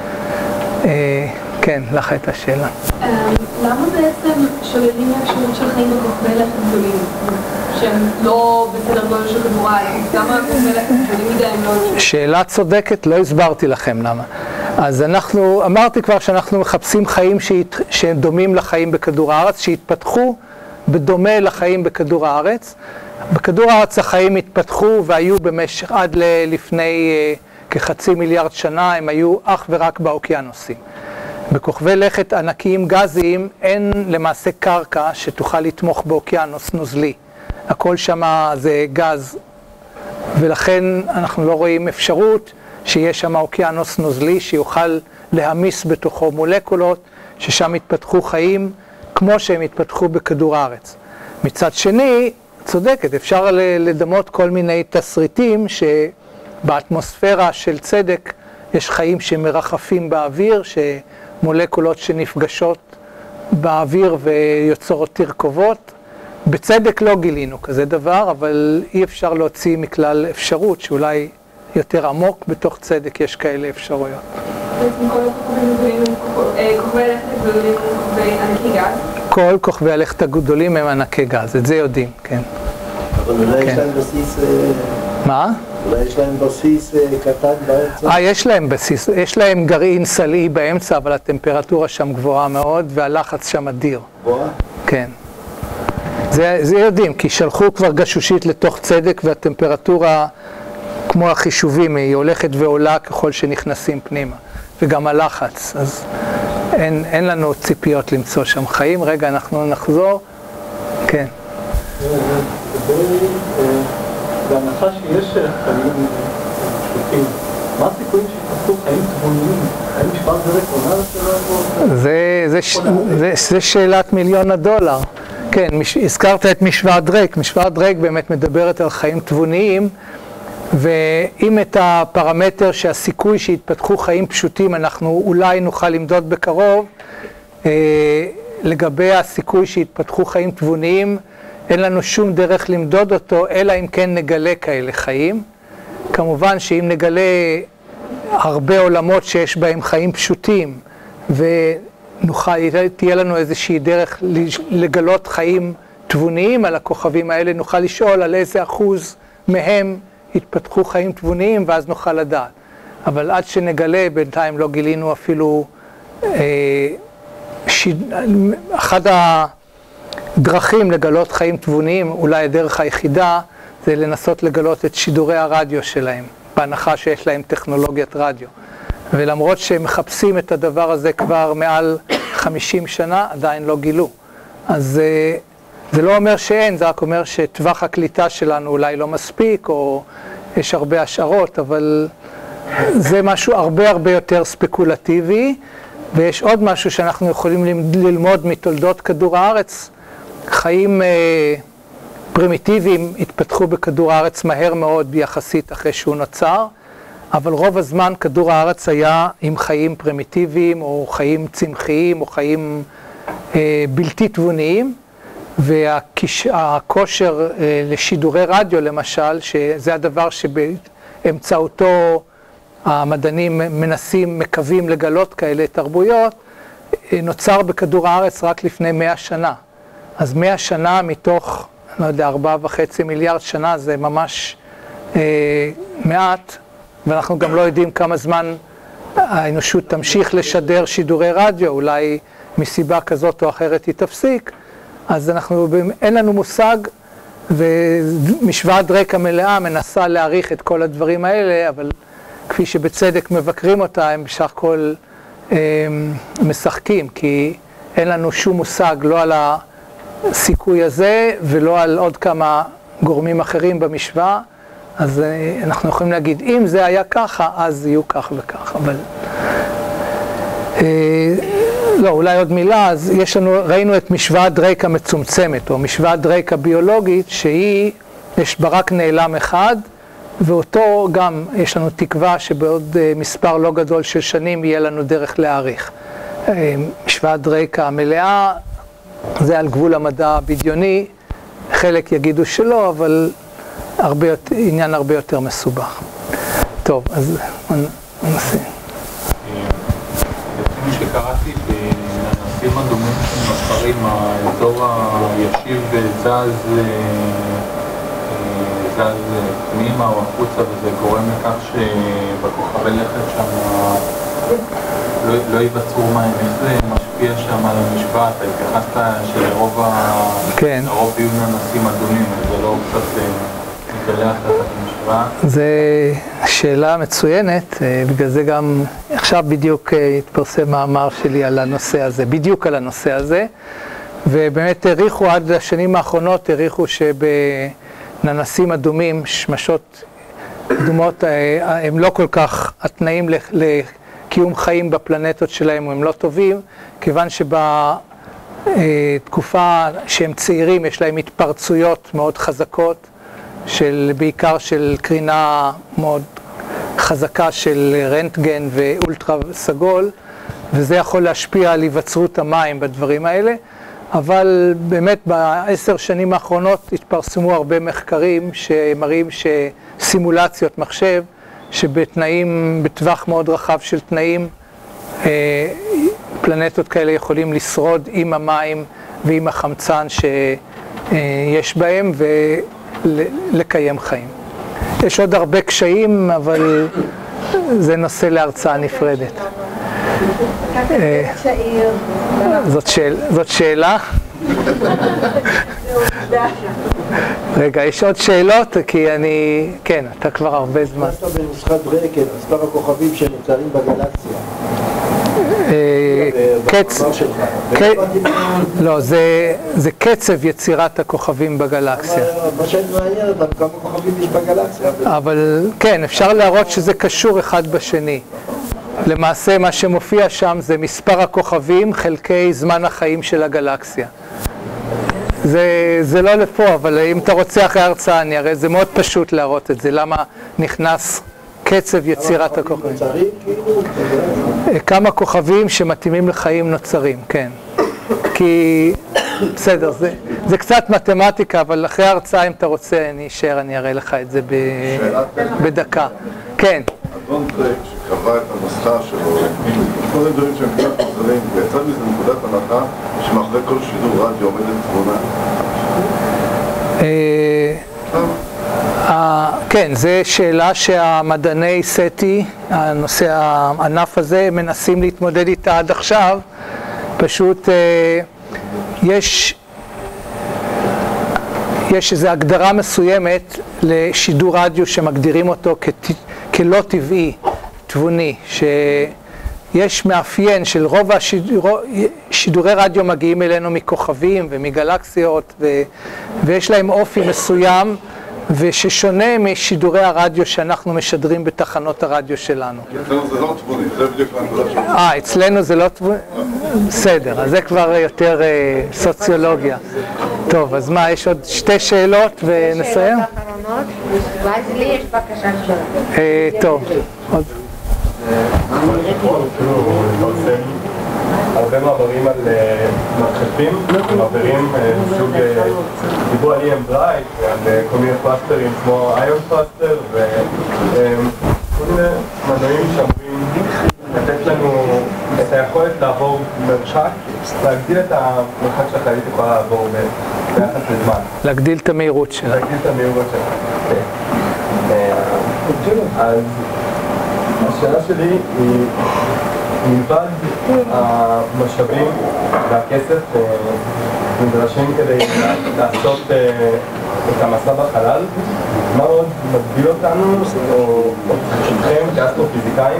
כן, לך הייתה שאלה. למה בעצם שוללים האפשרות של חיים בכוכבי לכת גדולים, שהם לא בסדר גודל של כדור הארץ? למה כוכבי לכת גדולים מדי הם לא... שאלה צודקת, לא הסברתי לכם למה. אז אנחנו, אמרתי כבר שאנחנו מחפשים חיים שהת... שהם דומים לחיים בכדור הארץ, שהתפתחו בדומה לחיים בכדור הארץ. בכדור הארץ החיים התפתחו והיו במשך עד לפני כחצי מיליארד שנה, הם היו אך ורק באוקיינוסים. בכוכבי לכת ענקיים גזיים אין למעשה קרקע שתוכל לתמוך באוקיינוס נוזלי. הכל שם זה גז, ולכן אנחנו לא רואים אפשרות שיש שם אוקיינוס נוזלי שיוכל להמיס בתוכו מולקולות, ששם התפתחו חיים כמו שהם התפתחו בכדור הארץ. מצד שני, צודקת, אפשר לדמות כל מיני תסריטים שבאטמוספירה של צדק יש חיים שמרחפים באוויר, שמולקולות שנפגשות באוויר ויוצרות תרכובות. בצדק לא גילינו כזה דבר, אבל אי אפשר להוציא מכלל אפשרות שאולי יותר עמוק בתוך צדק יש כאלה אפשרויות. בעצם כל כוכבי הלכת הגדולים הם כוכבי ענקי גז? כל כוכבי הלכת הגדולים הם ענקי גז, את זה יודעים, כן. אבל אולי יש להם בסיס... מה? אולי יש להם בסיס קטן באמצע? אה, יש להם בסיס, יש להם גרעין סלעי באמצע, אבל הטמפרטורה שם גבוהה מאוד והלחץ שם אדיר. גבוהה? כן. זה, זה יודעים, כי שלחו כבר גשושית לתוך צדק והטמפרטורה, כמו החישובים, היא הולכת ועולה ככל שנכנסים פנימה. וגם הלחץ, אז אין, אין לנו ציפיות למצוא שם חיים. רגע, אנחנו נחזור. כן. בהנחה שיש חיים פשוטים, מה הסיכויים שיפתחו חיים תבוניים? האם משפט זה רקונה? זה, זה, זה, זה שאלת מיליון הדולר. כן, מש... הזכרת את משוואת דרייק. משוואת דרייק באמת מדברת על חיים תבוניים, ואם את הפרמטר שהסיכוי שהתפתחו חיים פשוטים אנחנו אולי נוכל למדוד בקרוב, אה, לגבי הסיכוי שהתפתחו חיים תבוניים, אין לנו שום דרך למדוד אותו, אלא אם כן נגלה כאלה חיים. כמובן שאם נגלה הרבה עולמות שיש בהם חיים פשוטים, ונוכל, תהיה לנו איזושהי דרך לגלות חיים תבוניים על הכוכבים האלה, נוכל לשאול על איזה אחוז מהם התפתחו חיים תבוניים, ואז נוכל לדעת. אבל עד שנגלה, בינתיים לא גילינו אפילו אה, שיד... אחד הדרכים לגלות חיים תבוניים, אולי הדרך היחידה, זה לנסות לגלות את שידורי הרדיו שלהם, בהנחה שיש להם טכנולוגיית רדיו. ולמרות שהם מחפשים את הדבר הזה כבר מעל חמישים שנה, עדיין לא גילו. אז אה, זה לא אומר שאין, זה רק אומר שטווח הקליטה שלנו אולי לא מספיק, או יש הרבה השערות, אבל זה משהו הרבה הרבה יותר ספקולטיבי, ויש עוד משהו שאנחנו יכולים ללמוד מתולדות כדור הארץ. חיים אה, פרימיטיביים התפתחו בכדור הארץ מהר מאוד יחסית אחרי שהוא נוצר, אבל רוב הזמן כדור הארץ היה עם חיים פרימיטיביים, או חיים צמחיים, או חיים אה, בלתי תבוניים, והכושר לשידורי רדיו למשל, שזה הדבר שבאמצעותו המדענים מנסים, מקווים לגלות כאלה תרבויות, נוצר בכדור הארץ רק לפני מאה שנה. אז מאה שנה מתוך, לא יודע, ארבעה וחצי מיליארד שנה, זה ממש אה, מעט, ואנחנו גם לא יודעים כמה זמן האנושות תמשיך לשדר שידורי רדיו, אולי מסיבה כזאת או אחרת היא תפסיק. אז אנחנו, אין לנו מושג, ומשוואת דרייק המלאה מנסה להעריך את כל הדברים האלה, אבל כפי שבצדק מבקרים אותה, הם בסך הכל אה, משחקים, כי אין לנו שום מושג לא על הסיכוי הזה, ולא על עוד כמה גורמים אחרים במשוואה, אז אה, אנחנו יכולים להגיד, אם זה היה ככה, אז יהיו כך וכך, אבל... אה, לא, אולי עוד מילה, אז יש לנו, ראינו את משוואת דרייק המצומצמת, או משוואת דרייק הביולוגית, שהיא, יש בה רק נעלם אחד, ואותו גם יש לנו תקווה שבעוד מספר לא גדול של שנים יהיה לנו דרך להעריך. משוואת דרייק המלאה, זה על גבול המדע הבדיוני, חלק יגידו שלא, אבל הרבה, עניין הרבה יותר מסובך. טוב, אז ננסה. לפי שקראתי בנושאים הדומים של מחקרים, האזור הישיב זז, זז פנימה או החוצה, וזה גורם לכך שבכוכבי לכת שם לא, לא ייווצרו מים. איך זה משפיע שם על המשוואה? אתה התייחסת שלרוב כן. לרוב יהיו ננסים אדומים, זה לא קצת מתגלה תחת המשוואה? זו שאלה מצוינת, בגלל זה גם עכשיו בדיוק התפרסם מאמר שלי על הנושא הזה, בדיוק על הנושא הזה, ובאמת העריכו עד השנים האחרונות, העריכו שבננסים אדומים, שמשות אדומות, הם לא כל כך, התנאים לקיום חיים בפלנטות שלהם הם לא טובים, כיוון שבתקופה שהם צעירים יש להם התפרצויות מאוד חזקות, של, בעיקר של קרינה מאוד חזקה של רנטגן ואולטרה סגול, וזה יכול להשפיע על היווצרות המים בדברים האלה, אבל באמת בעשר שנים האחרונות התפרסמו הרבה מחקרים שמראים שסימולציות מחשב, שבתנאים, בטווח מאוד רחב של תנאים, פלנטות כאלה יכולים לשרוד עם המים ועם החמצן שיש בהם, ו לקיים חיים. יש עוד הרבה קשיים, אבל זה נושא להרצאה נפרדת. זאת שאלה? רגע, יש עוד שאלות? כי אני... כן, אתה כבר הרבה זמן. אתה בנוסחת דרייק, מספר הכוכבים שנוצרים בגלקסיה. לא, זה קצב יצירת הכוכבים בגלקסיה. מה שאני מעניין אותם, כמה כוכבים יש בגלקסיה. אבל כן, אפשר להראות שזה קשור אחד בשני. למעשה מה שמופיע שם זה מספר הכוכבים חלקי זמן החיים של הגלקסיה. זה, זה לא לפה, אבל אם אתה רוצה אחרי ההרצאה אני אראה, זה מאוד פשוט להראות את זה, למה נכנס קצב יצירת הכוכבים. כמה כוכבים שמתאימים לחיים נוצרים, כן. כי, בסדר, זה, זה קצת מתמטיקה, אבל אחרי ההרצאה אם אתה רוצה אני אשאר, אני אראה לך את זה ב, בדקה. כן. אדון טרק שקבע את הנוסחה שלו, כל מיני דברים שהם קצת חוזרים, ויצא מזה נקודת הנחה שמאחורי כל שידור רדיו עומדת תמונה. כן, זו שאלה שהמדעני סטי, הנושא הענף הזה, מנסים להתמודד איתה עד עכשיו. פשוט יש יש איזו הגדרה מסוימת לשידור רדיו שמגדירים אותו כלא טבעי, תבוני, שיש מאפיין של רוב השידורי רדיו מגיעים אלינו מכוכבים ומגלקסיות, ו, ויש להם אופי מסוים וששונה משידורי הרדיו שאנחנו משדרים בתחנות הרדיו שלנו. אצלנו זה לא תבוני, זה בדיוק הנקודה שלנו. אה, אצלנו זה לא תבוני? בסדר, אז זה כבר יותר סוציולוגיה. טוב, אז מה, יש עוד שתי שאלות ונסיים? שאלות אחרונות, ואז לי יש בקשה שלך. טוב. הרבה מעברים על מחשבים, מעברים סוג, דיברו על אי אם דרייב ועל כל מיני פלסטרים כמו איון פלסטר וכל מיני מנועים שאמורים לתת לנו את היכולת לעבור מרחק, להגדיל את המרחק שהחללית יכולה לעבור ביחס לזמן. להגדיל את המהירות שלה. להגדיל את המהירות שלה. אז השאלה שלי היא מלבד המשאבים והכסף נדרשים כדי לעשות את המסע בחלל, מה עוד מגביל אותנו, או אתכם כאסטרופיזיקאים,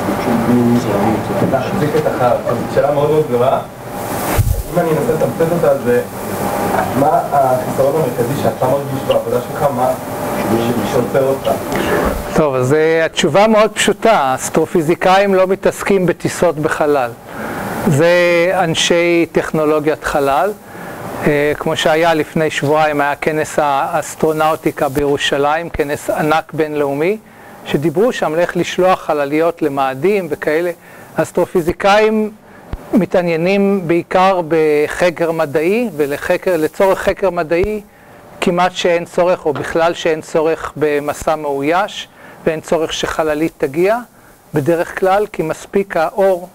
להחזיק את החלל? זו שאלה מאוד מאוד גדולה. אם אני אנסה לתמצת אותה, זה מה החיסרון המרכזי שאתה מרגיש בעבודה שלך, מה שעוצר אותה? טוב, אז התשובה מאוד פשוטה, האסטרופיזיקאים לא מתעסקים בטיסות בחלל. זה אנשי טכנולוגיית חלל. כמו שהיה לפני שבועיים, היה כנס האסטרונאוטיקה בירושלים, כנס ענק בינלאומי, שדיברו שם איך לשלוח חלליות למאדים וכאלה. האסטרופיזיקאים מתעניינים בעיקר בחקר מדעי, ולצורך חקר מדעי כמעט שאין צורך, או בכלל שאין צורך במסע מאויש, ואין צורך שחללית תגיע, בדרך כלל, כי מספיק האור,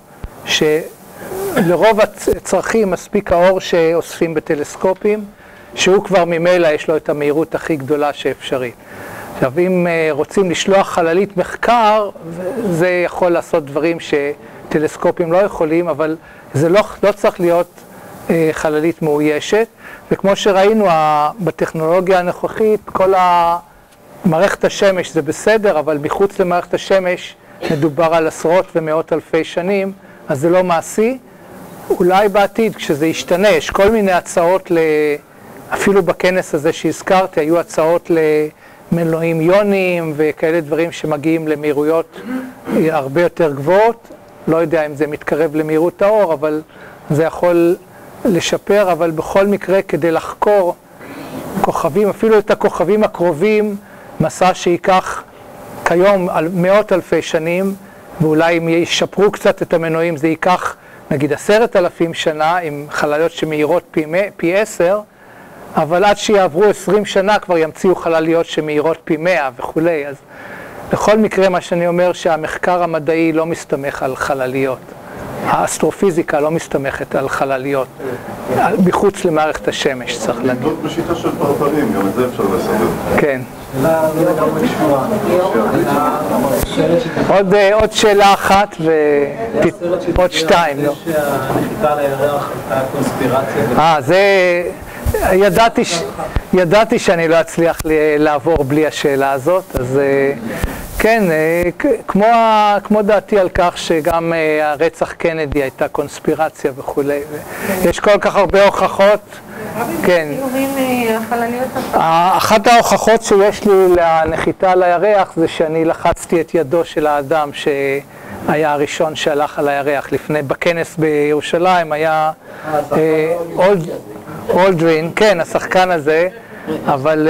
שלרוב הצרכים מספיק האור שאוספים בטלסקופים, שהוא כבר ממילא יש לו את המהירות הכי גדולה שאפשרית. עכשיו, אם רוצים לשלוח חללית מחקר, זה יכול לעשות דברים שטלסקופים לא יכולים, אבל זה לא, לא צריך להיות חללית מאוישת. וכמו שראינו, בטכנולוגיה הנוכחית, כל מערכת השמש זה בסדר, אבל מחוץ למערכת השמש מדובר על עשרות ומאות אלפי שנים, אז זה לא מעשי. אולי בעתיד, כשזה ישתנה, יש כל מיני הצעות, אפילו בכנס הזה שהזכרתי, היו הצעות למנועים יוניים וכאלה דברים שמגיעים למהירויות הרבה יותר גבוהות. לא יודע אם זה מתקרב למהירות האור, אבל זה יכול לשפר, אבל בכל מקרה כדי לחקור כוכבים, אפילו את הכוכבים הקרובים, מסע שיקח כיום על מאות אלפי שנים, ואולי אם ישפרו קצת את המנועים זה ייקח נגיד עשרת אלפים שנה עם חלליות שמהירות פי, פי עשר, אבל עד שיעברו עשרים שנה כבר ימציאו חלליות שמהירות פי מאה וכולי. אז בכל מקרה מה שאני אומר שהמחקר המדעי לא מסתמך על חלליות. האסטרופיזיקה לא מסתמכת על חלליות, מחוץ למערכת השמש, צריך להגיד. זאת בשיטה של פרפרים, גם את זה אפשר לסדר. כן. עוד שאלה אחת ועוד שתיים. שהנחיתה על הירח הייתה קונספירציה. אה, זה... ידעתי שאני לא אצליח לעבור בלי השאלה הזאת, אז... כן, כמו, כמו דעתי על כך שגם הרצח קנדי הייתה קונספירציה וכו'. יש כל כך הרבה הוכחות. כן. אחת ההוכחות שיש לי לנחיתה על הירח זה שאני לחצתי את ידו של האדם שהיה הראשון שהלך על הירח. לפני, בכנס בירושלים היה עוד... אולדרין, כן, השחקן הזה, אבל,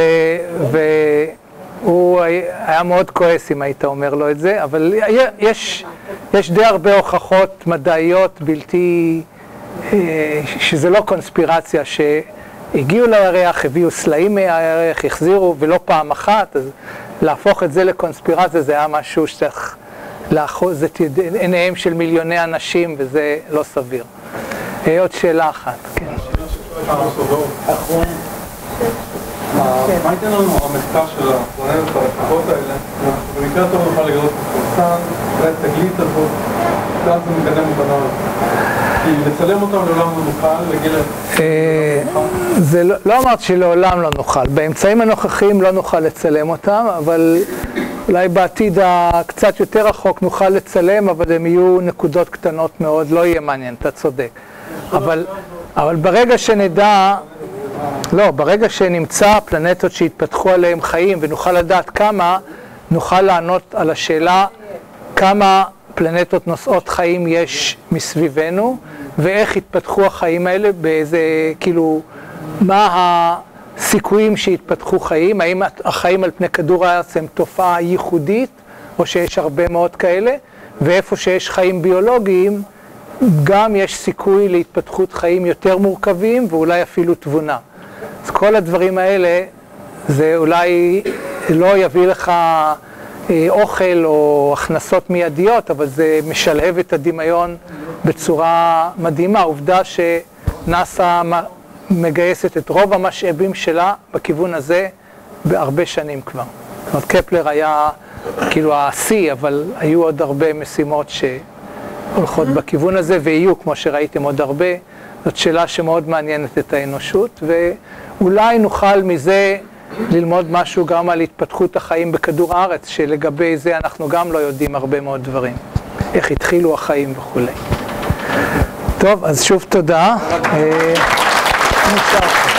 והוא היה מאוד כועס אם היית אומר לו את זה, אבל יש, יש די הרבה הוכחות מדעיות בלתי, שזה לא קונספירציה, שהגיעו לירח, הביאו סלעים מהירח, החזירו, ולא פעם אחת, אז להפוך את זה לקונספירציה זה היה משהו שצריך לאחוז את עיניהם של מיליוני אנשים, וזה לא סביר. עוד שאלה אחת, כן. אחרון. מה ייתן לנו המחקר של הפלנטות והרכבות האלה? במקרה טוב נוכל לגלות את הסרטן, אולי את התגלית הזאת, ואז זה מקדם אותנו. כי לצלם אותם לעולם לא נוכל, לגיל... זה לא אמרת שלעולם לא נוכל. באמצעים הנוכחיים לא נוכל לצלם אותם, אבל אולי בעתיד הקצת יותר רחוק נוכל לצלם, אבל הם יהיו נקודות קטנות מאוד, לא יהיה מעניין, אתה צודק. אבל, אבל ברגע שנדע, לא, ברגע שנמצא פלנטות שהתפתחו עליהם חיים ונוכל לדעת כמה, נוכל לענות על השאלה כמה פלנטות נושאות חיים יש מסביבנו, ואיך התפתחו החיים האלה, באיזה, כאילו, מה הסיכויים שהתפתחו חיים, האם החיים על פני כדור הארץ הם תופעה ייחודית, או שיש הרבה מאוד כאלה, ואיפה שיש חיים ביולוגיים, גם יש סיכוי להתפתחות חיים יותר מורכבים, ואולי אפילו תבונה. אז כל הדברים האלה, זה אולי לא יביא לך אוכל או הכנסות מיידיות, אבל זה משלהב את הדמיון בצורה מדהימה. העובדה שנאס"א מגייסת את רוב המשאבים שלה בכיוון הזה בהרבה שנים כבר. זאת אומרת, קפלר היה כאילו ה-C, אבל היו עוד הרבה משימות שהולכות בכיוון הזה, ויהיו, כמו שראיתם, עוד הרבה. זאת שאלה שמאוד מעניינת את האנושות, ואולי נוכל מזה ללמוד משהו גם על התפתחות החיים בכדור הארץ, שלגבי זה אנחנו גם לא יודעים הרבה מאוד דברים. איך התחילו החיים וכו'. טוב, אז שוב תודה.